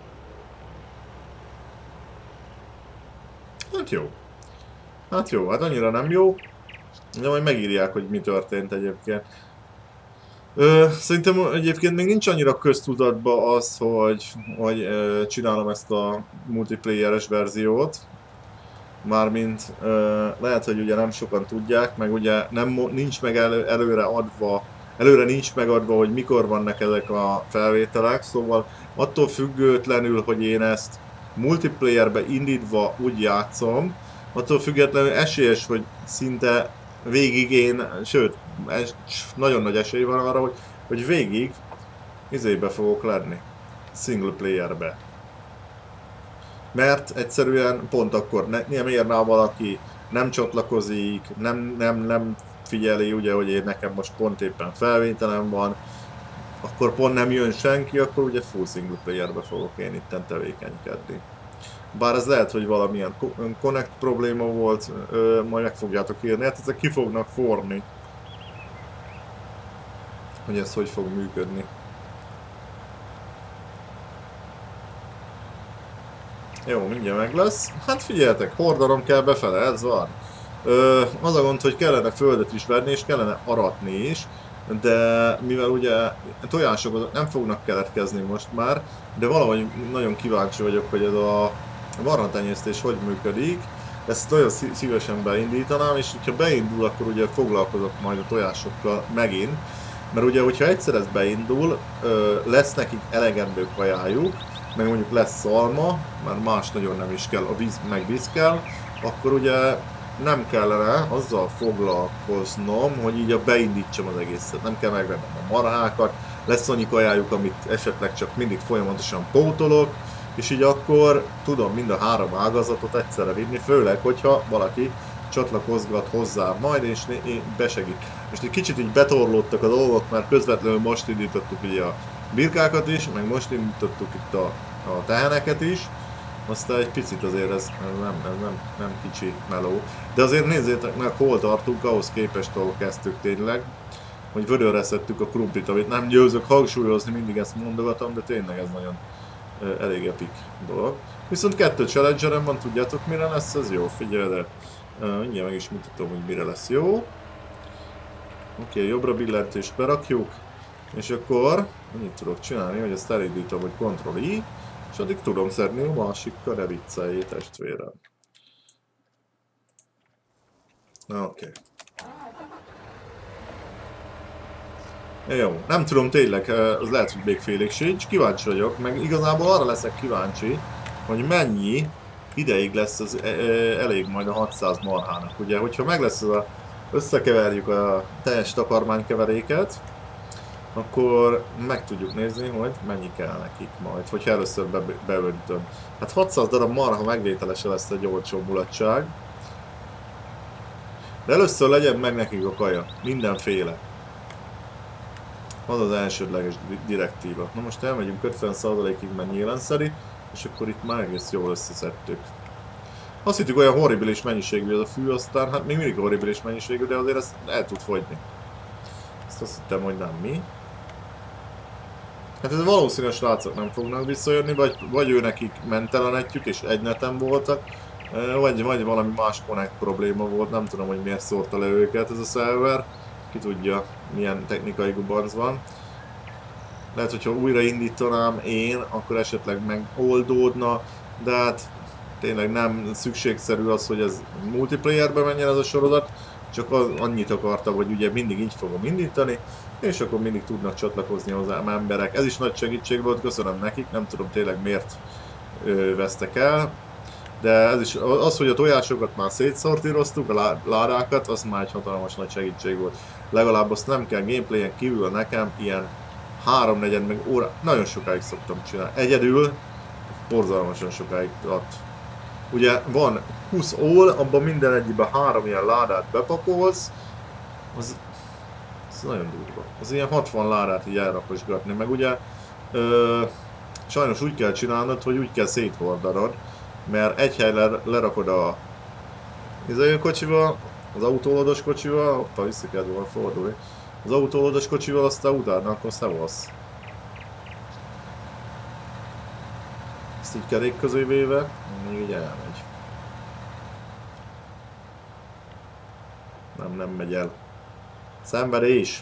Hát jó, hát annyira nem jó. De majd megírják, hogy mi történt egyébként. Szerintem egyébként még nincs annyira köztudatban az, hogy csinálom ezt a multiplayeres verziót. Mármint lehet, hogy ugye nem sokan tudják, meg ugye nincs meg előre nincs megadva, hogy mikor vannak ezek a felvételek, szóval attól függetlenül, hogy én ezt multiplayerbe indítva úgy játszom, attól függetlenül esélyes, hogy szinte végig én, sőt, nagyon nagy esély van arra, hogy végig izébe fogok lenni, single playerbe. Mert egyszerűen pont akkor nem ér rá valaki, nem csatlakozik, nem figyeli, ugye, hogy én nekem most pont éppen felvételem van, akkor pont nem jön senki, akkor ugye full single playerbe fogok én itten tevékenykedni. Bár ez lehet, hogy valamilyen connect probléma volt, majd meg fogjátok írni, hát ezek ki fognak forni, hogy ez hogy fog működni. Jó, mindjárt meg lesz. Hát figyeljetek, hordanom kell befele, ez van. Az a gond, hogy kellene földet is venni, és kellene aratni is, de mivel ugye tojások nem fognak keletkezni most már, de valahogy nagyon kíváncsi vagyok, hogy ez a varratenyésztés hogy működik. Ezt nagyon szívesen beindítanám, és hogyha beindul, akkor ugye foglalkozok majd a tojásokkal megint, mert ugye, hogyha egyszer ez beindul, lesz nekik elegendő kajájuk, meg mondjuk lesz szalma, mert más nagyon nem is kell, a víz meg víz kell, akkor ugye nem kellene azzal foglalkoznom, hogy így beindítsam az egészet. Nem kell megvennem a marhákat, lesz annyi kajájuk, amit esetleg csak mindig folyamatosan pótolok, és így akkor tudom mind a három ágazatot egyszerre vinni, főleg, hogyha valaki csatlakozgat hozzá majd, és besegít. Most egy kicsit így betorlódtak a dolgok, mert közvetlenül most indítottuk ugye a birkákat is, meg most indítottuk itt a teheneket is, aztán egy picit azért ez nem kicsi meló. De azért nézzétek meg, hol tartunk, ahhoz képest, ahol kezdtük tényleg, hogy vödörre szedtük a krumplit, amit nem győzök hangsúlyozni, mindig ezt mondogatom, de tényleg ez nagyon elég epik dolog. Viszont 2 challengerem van, tudjátok mire lesz ez jó? Figyelj, de mindjárt meg is mutatom, hogy mire lesz jó. Oké, jobbra billentést berakjuk, és akkor annyit tudok csinálni, hogy ezt elindítom, hogy Ctrl-I, és addig tudom szedni a másikkal, ne vicceljé testvérem. Oké. Jó, nem tudom tényleg, az lehet, hogy még félig sincs, kíváncsi vagyok, meg igazából arra leszek kíváncsi, hogy mennyi ideig lesz az elég majd a 600 marhának. Ugye, hogyha meg lesz az összekeverjük a teljes takarmánykeveréket, akkor meg tudjuk nézni, hogy mennyi kell nekik majd, hogyha először beöntöm. Hát 600 darab marha megvételese lesz egy olcsó mulatság. De először legyen meg nekik a kaja, mindenféle. Az az elsődleges direktíva. Na most elmegyünk 50%-ig, mert nyílenszeri, és akkor itt már egész jól összeszedtük. Azt hittük, olyan horribilis mennyiségű ez a fű, aztán hát még mindig horribilis mennyiségű, de azért ezt el tud fogyni. Ezt azt hittem, hogy nem mi. Hát ez valószínűleg a srácok nem fognak visszajönni, vagy ő nekik mentelenetjük és egy neten voltak, vagy valami más connect probléma volt, nem tudom, hogy miért szórta le őket ez a szerver. Ki tudja, milyen technikai gubanc van. Lehet, hogyha újra indítanám én, akkor esetleg megoldódna, de hát tényleg nem szükségszerű az, hogy ez multiplayerbe menjen ez a sorozat, csak annyit akartam, hogy ugye mindig így fogom indítani, és akkor mindig tudnak csatlakozni hozzám emberek. Ez is nagy segítség volt, köszönöm nekik, nem tudom tényleg miért vesztek el. De ez is, az, hogy a tojásokat már szétszortíroztuk, a ládákat, az már egy hatalmas nagy segítség volt. Legalább azt nem kell gameplayen kívül nekem ilyen 3-4 meg óra, nagyon sokáig szoktam csinálni. Egyedül borzalmasan sokáig tart. Ugye van 20 all, abban minden egyikben 3 ilyen ládát bepakolsz, az nagyon durva. Az ilyen 60 ládát így elrakosgatni, meg ugye sajnos úgy kell csinálnod, hogy úgy kell széthordanod, mert egy helyre lerakod a kocsival, az autólódos kocsival, hoppa, vissza kell volna fordulni, az autólódos kocsival, aztán utána akkor szevasz. Ezt így kerék közé véve, még így elmegy. Nem megy el. Szenvedés!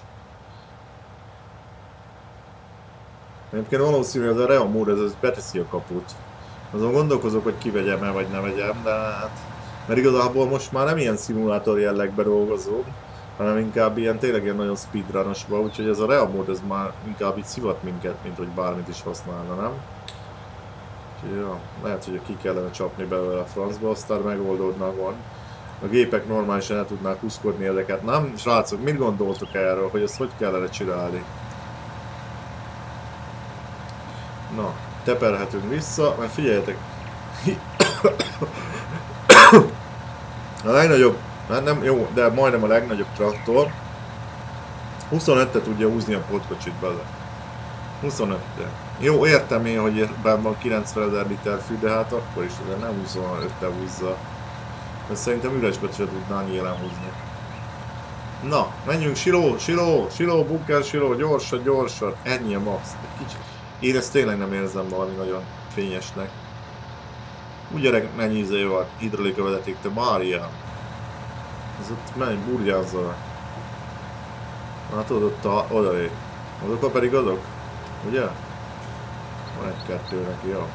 Egyébként valószínű, hogy ez a Rea mód, ez beteszi a kaput. Azon gondolkozok, hogy kivegyem-e vagy ne vegyem, de hát... Mert igazából most már nem ilyen szimulátor jellegben dolgozom, hanem inkább ilyen tényleg ilyen nagyon speedrunosba, úgyhogy ez a Rea mód ez már inkább így szivat minket, mint hogy bármit is használna, nem? Úgyhogy ja, lehet, hogy ki kellene csapni belőle a francba, aztán megoldódna a gond. A gépek normálisan el tudnák húzkodni ezeket, nem? Srácok, mit gondoltok erről, hogy ezt hogy kellene csinálni? Na, teperhetünk vissza, mert figyeljetek, A legnagyobb, hát nem jó, de majdnem a legnagyobb traktor 25-te tudja húzni a pótkocsit bele. 25-te. Jó, értem én, hogy ebben van 90 000 liter fű, de hát akkor is nem 25-te húzza. De szerintem üresbe se tudná nyílán húzni. Na, menjünk, siló, bunker siló, gyorsan, ennyi a max. Egy kicsit. Én ezt tényleg nem érzem valami nagyon fényesnek. Úgy gyerek, mennyi izé van, hidrolika vezeték, te Máriám. Ez ott menj, burjázza. Látod, ott odaé. Azok pedig azok, ugye? Van egy-kettő neki, jó.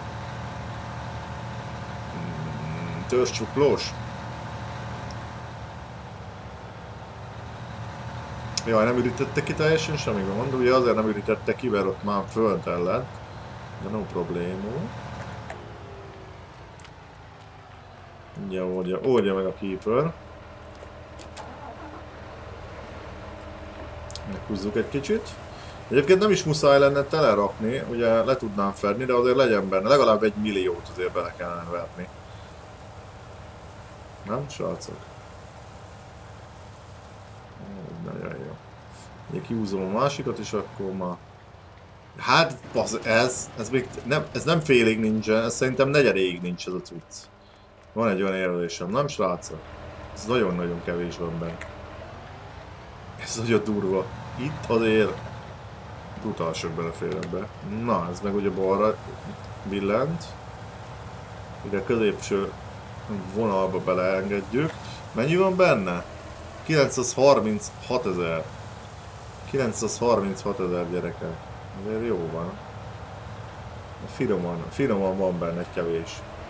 Törzscsuklós. Jaj, nem ürítette ki teljesen semmi gond, ugye azért nem ürítette ki, mert ott már föld ellen. De no problémó. Ugye oldja meg a keeper. Meghúzzuk egy kicsit. Egyébként nem is muszáj lenne telerakni, ugye le tudnám fedni, de azért legyen benne, legalább 1 milliót azért bele kellene verni. Nem, srácok? Nagyon jó. Ugye kihúzom a másikat, és akkor ma... Hát, ez nem félig nincsen, ez szerintem negyedéig nincs ez a cucc. Van egy olyan érvelésem, nem srácok? Ez nagyon-nagyon kevés van benne. Ez nagyon durva. Itt azért brutál sok belefér ebbe. Na, ez meg ugye balra billent. Ide középső vonalba beleengedjük. Mennyi van benne? 936 000. 936 000 gyerekek. Azért jó van. Finoman van benne egy kevés.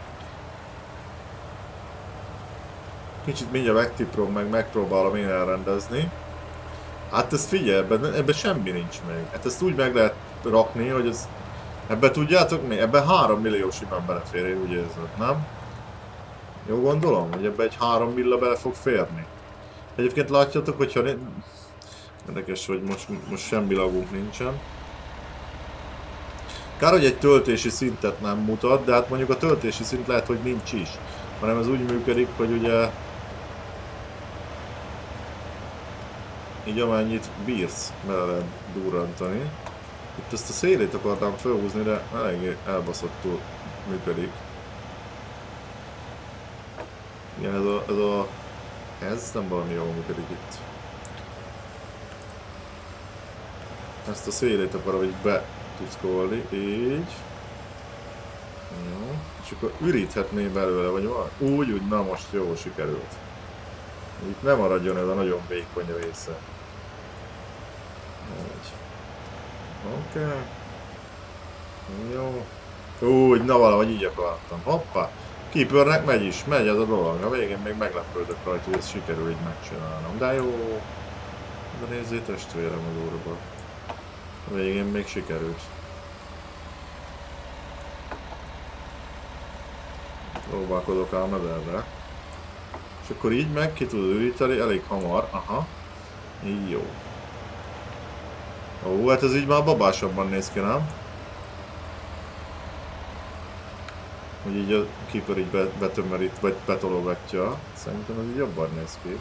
Kicsit mindjárt megtiprom, megpróbálom én elrendezni. Hát ezt figyelj, ebben semmi nincs még. Hát ezt úgy meg lehet rakni, hogy ez... Ebben tudjátok mi? Ebben 3 millió simán belefér, én úgy érzem, nem? Jó gondolom, hogy ebben egy 3 milla bele fog férni. Egyébként látjátok, hogyha... Érdekes, hogy most semmi lagunk nincsen. Kár, hogy egy töltési szintet nem mutat, de hát mondjuk a töltési szint lehet, hogy nincs is. Hanem ez úgy működik, hogy ugye... Így amennyit bírsz bele lehet durrantani. Itt ezt a szélét akartam felhúzni, de eléggé elbaszottul működik. Igen, ez nem valami jól működik itt. Ezt a szélét akarom így betuszkolni, így. Jó. És akkor üríthetné belőle, vagy van? Úgy, na most jó sikerült. Itt nem maradjon ez a nagyon vékony része. Oké. Jó. Úgy, na valahogy így akartam. Hoppá. Keepernek megy ez a dolog. A végén még meglepődök rajta, hogy ezt sikerül így megcsinálnom. De jó. De nézzé testvérem az úrba. A végén még sikerült. Próbálkozok ám mederre. És akkor így meg ki tud üríteni elég hamar. Aha. Így jó. Ó, hát ez így már babásabban néz ki, nem? Hogy így a keeper így betömörít, vagy betologatja. Szerintem ez így jobban néz ki.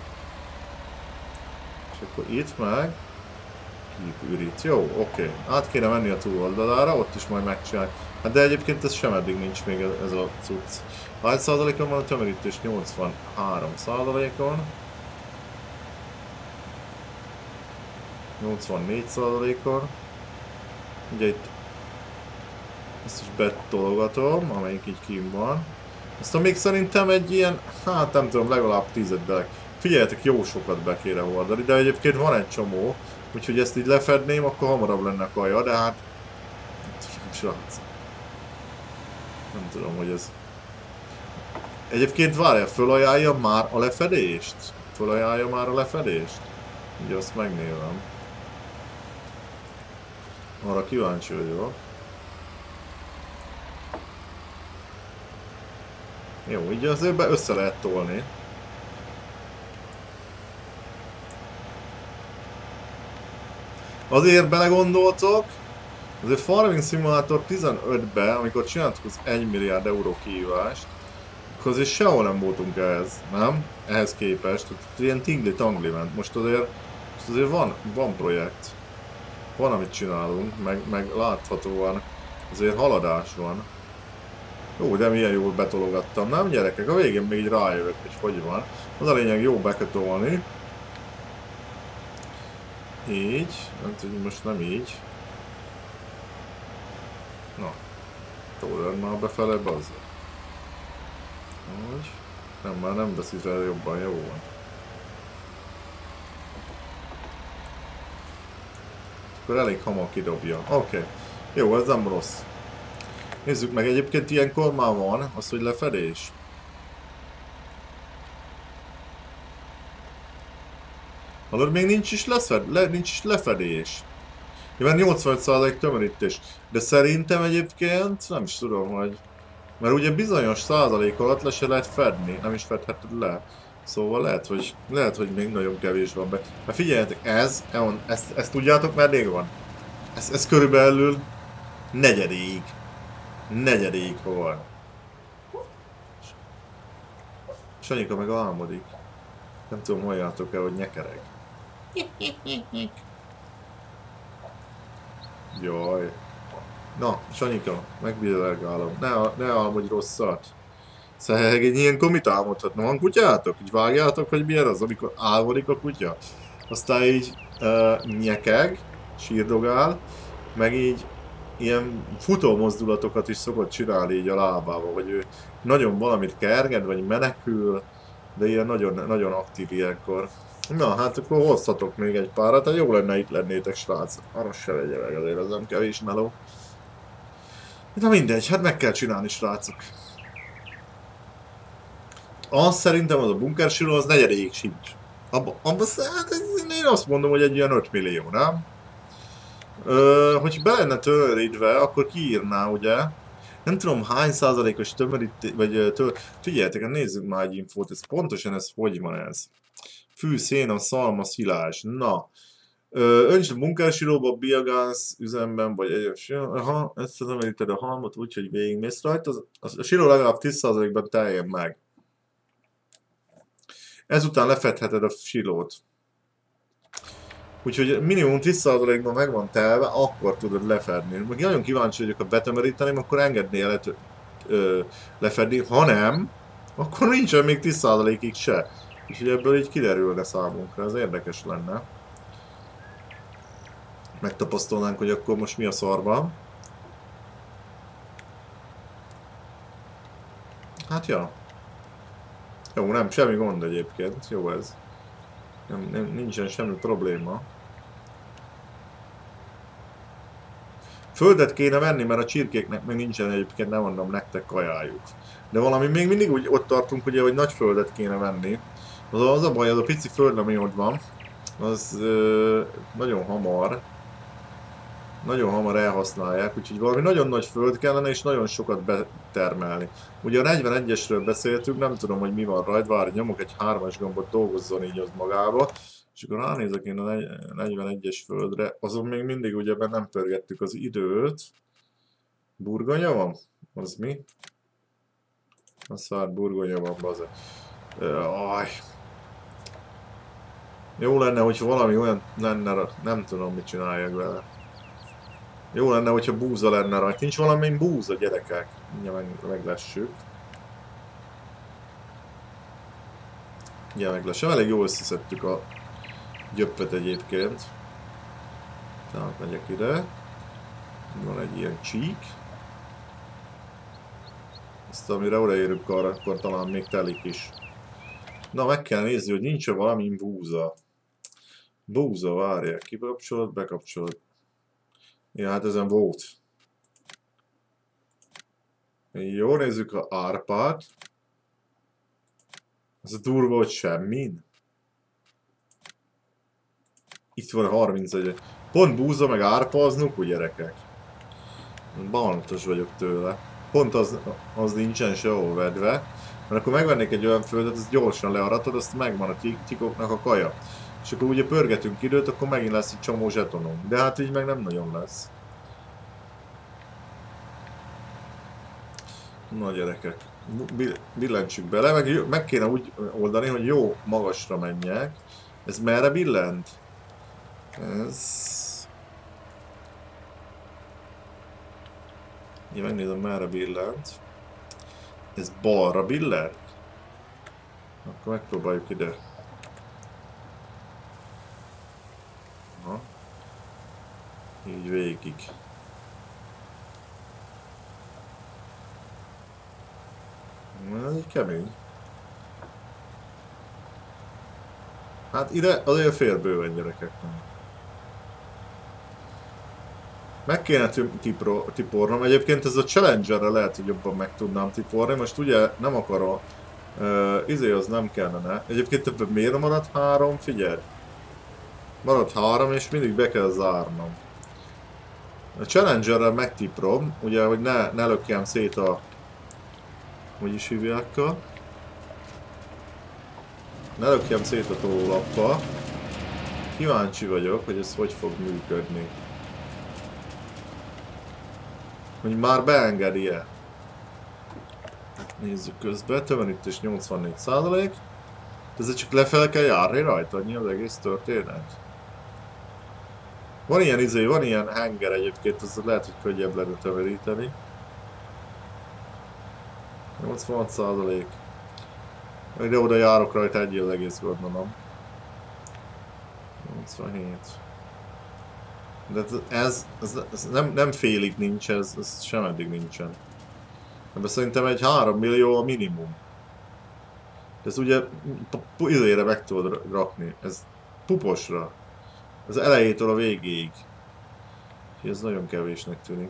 És akkor itt meg... ürít. Jó, oké. Át kéne menni a túloldalára, ott is majd megcsinálják. Hát de egyébként ez sem eddig nincs még ez a cucc. Hány százalékon van a tömörítés? 83 százalékon. 84 százalékon. Ugye itt ezt is betologatom, amelyik így kim van. Aztán még szerintem egy ilyen, hát nem tudom, legalább 10-et bele. Figyeljetek, jó sokat be kéne hordani, de egyébként van egy csomó. Úgyhogy ezt így lefedném, akkor hamarabb lenne a kaja, de hát... Srác. Nem tudom, hogy ez... Egyébként várjál, fölajánlja már a lefedést? Fölajánlja már a lefedést? Ugye azt megnézem. Arra kíváncsi vagyok. Jó, így azért össze lehet tolni. Azért belegondoltok, Azért Farming Simulator 15-ben, amikor csináltuk az 1 milliárd euró kihívást, akkor azért sehol nem voltunk ehhez, nem? Ehhez képest. Ilyen tingli-tangli ment. Most azért van projekt. Van, amit csinálunk, meg láthatóan azért haladás van. Jó, de milyen jól betologattam, nem gyerekek? A végén még így rájövök, hogy van. Az a lényeg, jó bekatolni. Így, most nem így. Na, tolod már befele, bazd. Úgy. Nem, már nem veszi fel jobban, jó van. Akkor elég hamar kidobja. Oké. Jó, ez nem rossz. Nézzük meg, egyébként ilyenkor már van az, hogy lefedés. Hallod, még nincs is lefedés. Mivel 85% tömörítés. De szerintem egyébként, nem is tudom, hogy... Mert ugye bizonyos százalék alatt le se lehet fedni, nem is fedheted le. Szóval lehet, hogy még nagyon kevés van be. Mert figyeljetek, ezt tudjátok, meddig van? Ez körülbelül negyedéig van. Sanyika meg álmodik. Nem tudom, halljátok-e, hogy nyekereg. Jaj. Na, Sanyika, megbizergálom. Ne álmodj rosszat. Szegény, ilyenkor mit álmodhat? Van kutyátok? Így vágjátok, hogy milyen az, amikor álmodik a kutya? Aztán így nyekeg, sírdogál, meg így ilyen futó mozdulatokat is szokott csinálni így a lábával, vagy ő nagyon valamit kerged, vagy menekül, de ilyen nagyon, nagyon aktív ilyenkor. Na, hát akkor hozhatok még egy párat, hát jó lenne itt lennétek, srác. Arra se legyen meg, azért az nem kevés meló. Na mindegy, hát meg kell csinálni, srácok. Az szerintem az a bunkersíró, az negyedéig sincs. Abba hát én azt mondom, hogy egy ilyen 5 millió, nem? Hogy be lenne tömörítve, akkor kiírná, ugye? Nem tudom hány százalékos tömörítés, vagy figyeljetek, nézzük már egy infót, ez pontosan ez hogy van ez. Fű, széna, szalma, szilás, na. Önts a bunkersíróba, biogáz üzemben, vagy egyes, aha, ezt tömöríted a halmot úgy, hogy végigmész rajta, a síró legalább 10%-ban teljen meg. Ezután lefedheted a silót. Úgyhogy minimum 10%-ban meg van telve, akkor tudod lefedni. Meg nagyon kíváncsi vagyok, ha betömöríteném, akkor engednél lefedni. Ha nem, akkor nincsen még 10%-ig se. Úgyhogy ebből így kiderülne számunkra, ez érdekes lenne. Megtapasztalnánk, hogy akkor most mi a szarban. Hát ja. Jó, nem, semmi gond egyébként, jó ez. Nincsen semmi probléma. Földet kéne venni, mert a csirkéknek még nincsen egyébként, nem mondom nektek, kajájuk. De valami még mindig úgy ott tartunk, ugye, hogy nagy földet kéne venni. Az a baj, az a pici föld, ami ott van, az nagyon hamar elhasználják, úgyhogy valami nagyon nagy föld kellene, és nagyon sokat betermelni. Ugye a 41-esről beszéltünk, nem tudom, hogy mi van rajta, várj, nyomok egy 3-as gombot, dolgozzon így az magába, és akkor ránézek én a 41-es földre, azon még mindig ugye nem pörgettük az időt. Burgonya van? Az mi? Azt vár, burgonya van, baze. Jó lenne, hogyha valami olyan lenne, nem tudom, mit csináljak vele. Jó lenne, hogyha búza lenne rajta. Nincs valami búza, gyerekek. Mindjárt meglessük. Mindjárt meglessem. Elég jól összeszedtük a gyöppet egyébként. Tehát megyek ide. Van egy ilyen csík. Ezt amire odaérünk arra, akkor talán még telik is. Na, meg kell nézni, hogy nincs-e valami búza. Búza, várják. Kikapcsolod, bekapcsolod. Ja, hát ezen volt. Jó, nézzük a árpát. Ez a durva, hogy semmin. Itt van 31. Pont búza meg árpa az nuku, gyerekek. Bánatos vagyok tőle. Pont az nincsen sehol vedve. Mert akkor megvennék egy olyan földet, azt gyorsan learatod, azt megvan a tikoknak a kaja. És akkor ugye pörgetünk időt, akkor megint lesz egy csomó zsetonunk. De hát így meg nem nagyon lesz. Na gyerekek, billentsük bele, meg kéne úgy oldani, hogy jó magasra menjek. Ez merre billent? Ez... Én megnézem merre billent. Ez balra billent? Akkor megpróbáljuk ide. Aha. Így végig. Ez így kemény. Hát ide azért fér bőven gyerekeknek. Meg kéne tipornom. Egyébként ez a Challengerre lehet, hogy jobban meg tudnám tiporni. Most ugye nem akarom. Izé az nem kellene. Egyébként ebben miért maradt 3? Figyelj. Maradt 3 és mindig be kell zárnom. A Challengerrel megtiprom, ugye, hogy ne lökjem szét a... Hogy is hívják a... Ne lökjem szét a tolólappal. Kíváncsi vagyok, hogy ez hogy fog működni. Hogy már beengedi-e. Nézzük közben, tömörítés 84%. Ez csak lefele kell járni rajta, annyi az egész történet. Van ilyen izé, van ilyen hanger egyébként, az lehet, hogy könnyebb lenne tömöríteni. 86%. Ide-oda járok rajta egy az egész, gondolom. 87. De ez nem félig nincs, ez sem eddig nincsen. Ebben szerintem egy 3 millió a minimum. Ez ugye izére meg tudod rakni, ez puposra. Az elejétől a végéig. Ez nagyon kevésnek tűnik.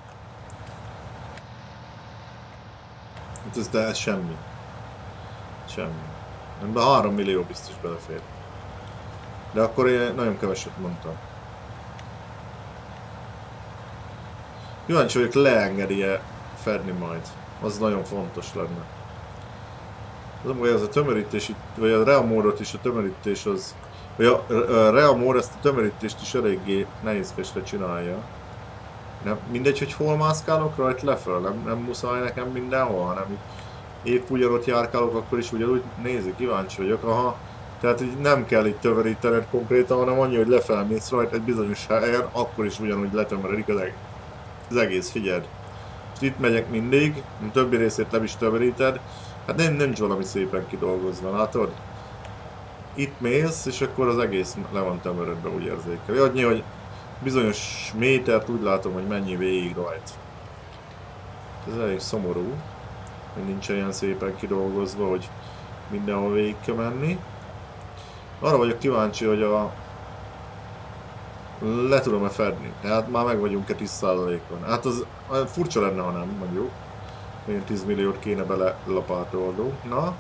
Hát ez semmi. Semmi. Ebben 3 millió biztos belefér. De akkor én nagyon keveset mondtam. Kíváncsi vagyok, leengedi-e fedni majd. Az nagyon fontos lenne. Az a tömörítés, vagy a Real módot is a tömörítés az... Vagy a Real mód ezt a tömörítést is eléggé nehézkesre csinálja. Nem, mindegy, hogy hol mászkálok rajta leföl, nem muszáj nekem mindenhol, hanem épp ugyanott járkálok, akkor is ugyanúgy nézi, kíváncsi vagyok, aha. Tehát így nem kell itt tömörítened konkrétan, hanem annyi, hogy lefelmész rajta egy bizonyos helyen, akkor is ugyanúgy letömöredik az egész, figyeld. És itt megyek mindig, a többi részét nem is tömöríted, hát nincs valami szépen kidolgozva, látod? Itt mész, és akkor az egész le van tömörödve, úgy érzékel. Annyi, hogy bizonyos métert úgy látom, hogy mennyi végig rajta. Ez elég szomorú, hogy nincs olyan szépen kidolgozva, hogy mindenhol végig kell menni. Arra vagyok kíváncsi, hogy le tudom-e fedni. Hát már meg vagyunk-e 10%-on. Hát az furcsa lenne, ha nem, mondjuk. Olyan 10 milliót kéne bele lapátolnunk. Na,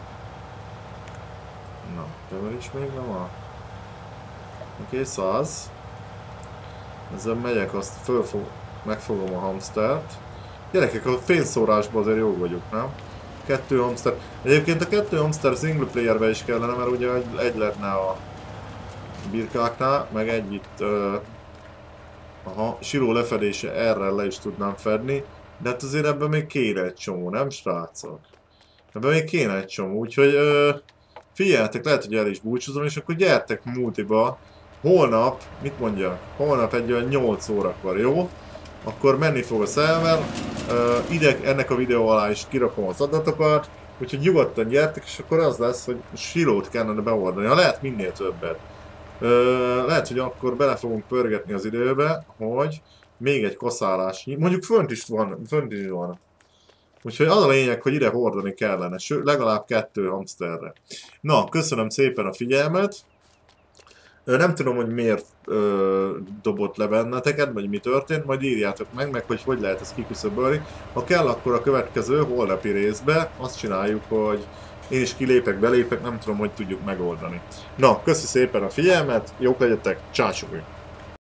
tömöríts még nem a... Oké, 100. Ezzel megyek, azt megfogom a hamstert. Gyerekek, a fényszórásban azért jó vagyok, nem? 2 hamster. Egyébként a 2 hamster single playerbe is kellene, mert ugye egy lenne a birkáknál, meg egy itt aha, siló lefedése, erre le is tudnám fedni. De hát azért ebben még kéne egy csomó, nem srácok? Ebben még kéne egy csomó, úgyhogy figyeljetek, lehet, hogy el is búcsúzom, és akkor gyertek multiba. Holnap, mit mondjak? Holnap egy olyan 8 órakor, jó? Akkor menni fog a szerver. Ide ennek a videó alá is kirakom az adatokat. Úgyhogy nyugodtan gyertek, és akkor az lesz, hogy silót kellene beoldani. Ha lehet minél többet. Lehet, hogy akkor bele fogunk pörgetni az időbe, hogy még egy kaszálás. Mondjuk fönt is van. Úgyhogy az a lényeg, hogy ide hordani kellene, legalább 2 hamsterre. Na, köszönöm szépen a figyelmet. Nem tudom, hogy miért dobott le benneteket, vagy mi történt, majd írjátok meg hogy lehet ezt kiküszöbölni. Ha kell, akkor a következő holnapi részbe azt csináljuk, hogy én is kilépek, belépek, nem tudom, hogy tudjuk megoldani. Na, köszi szépen a figyelmet, jók legyetek, csácsogjuk!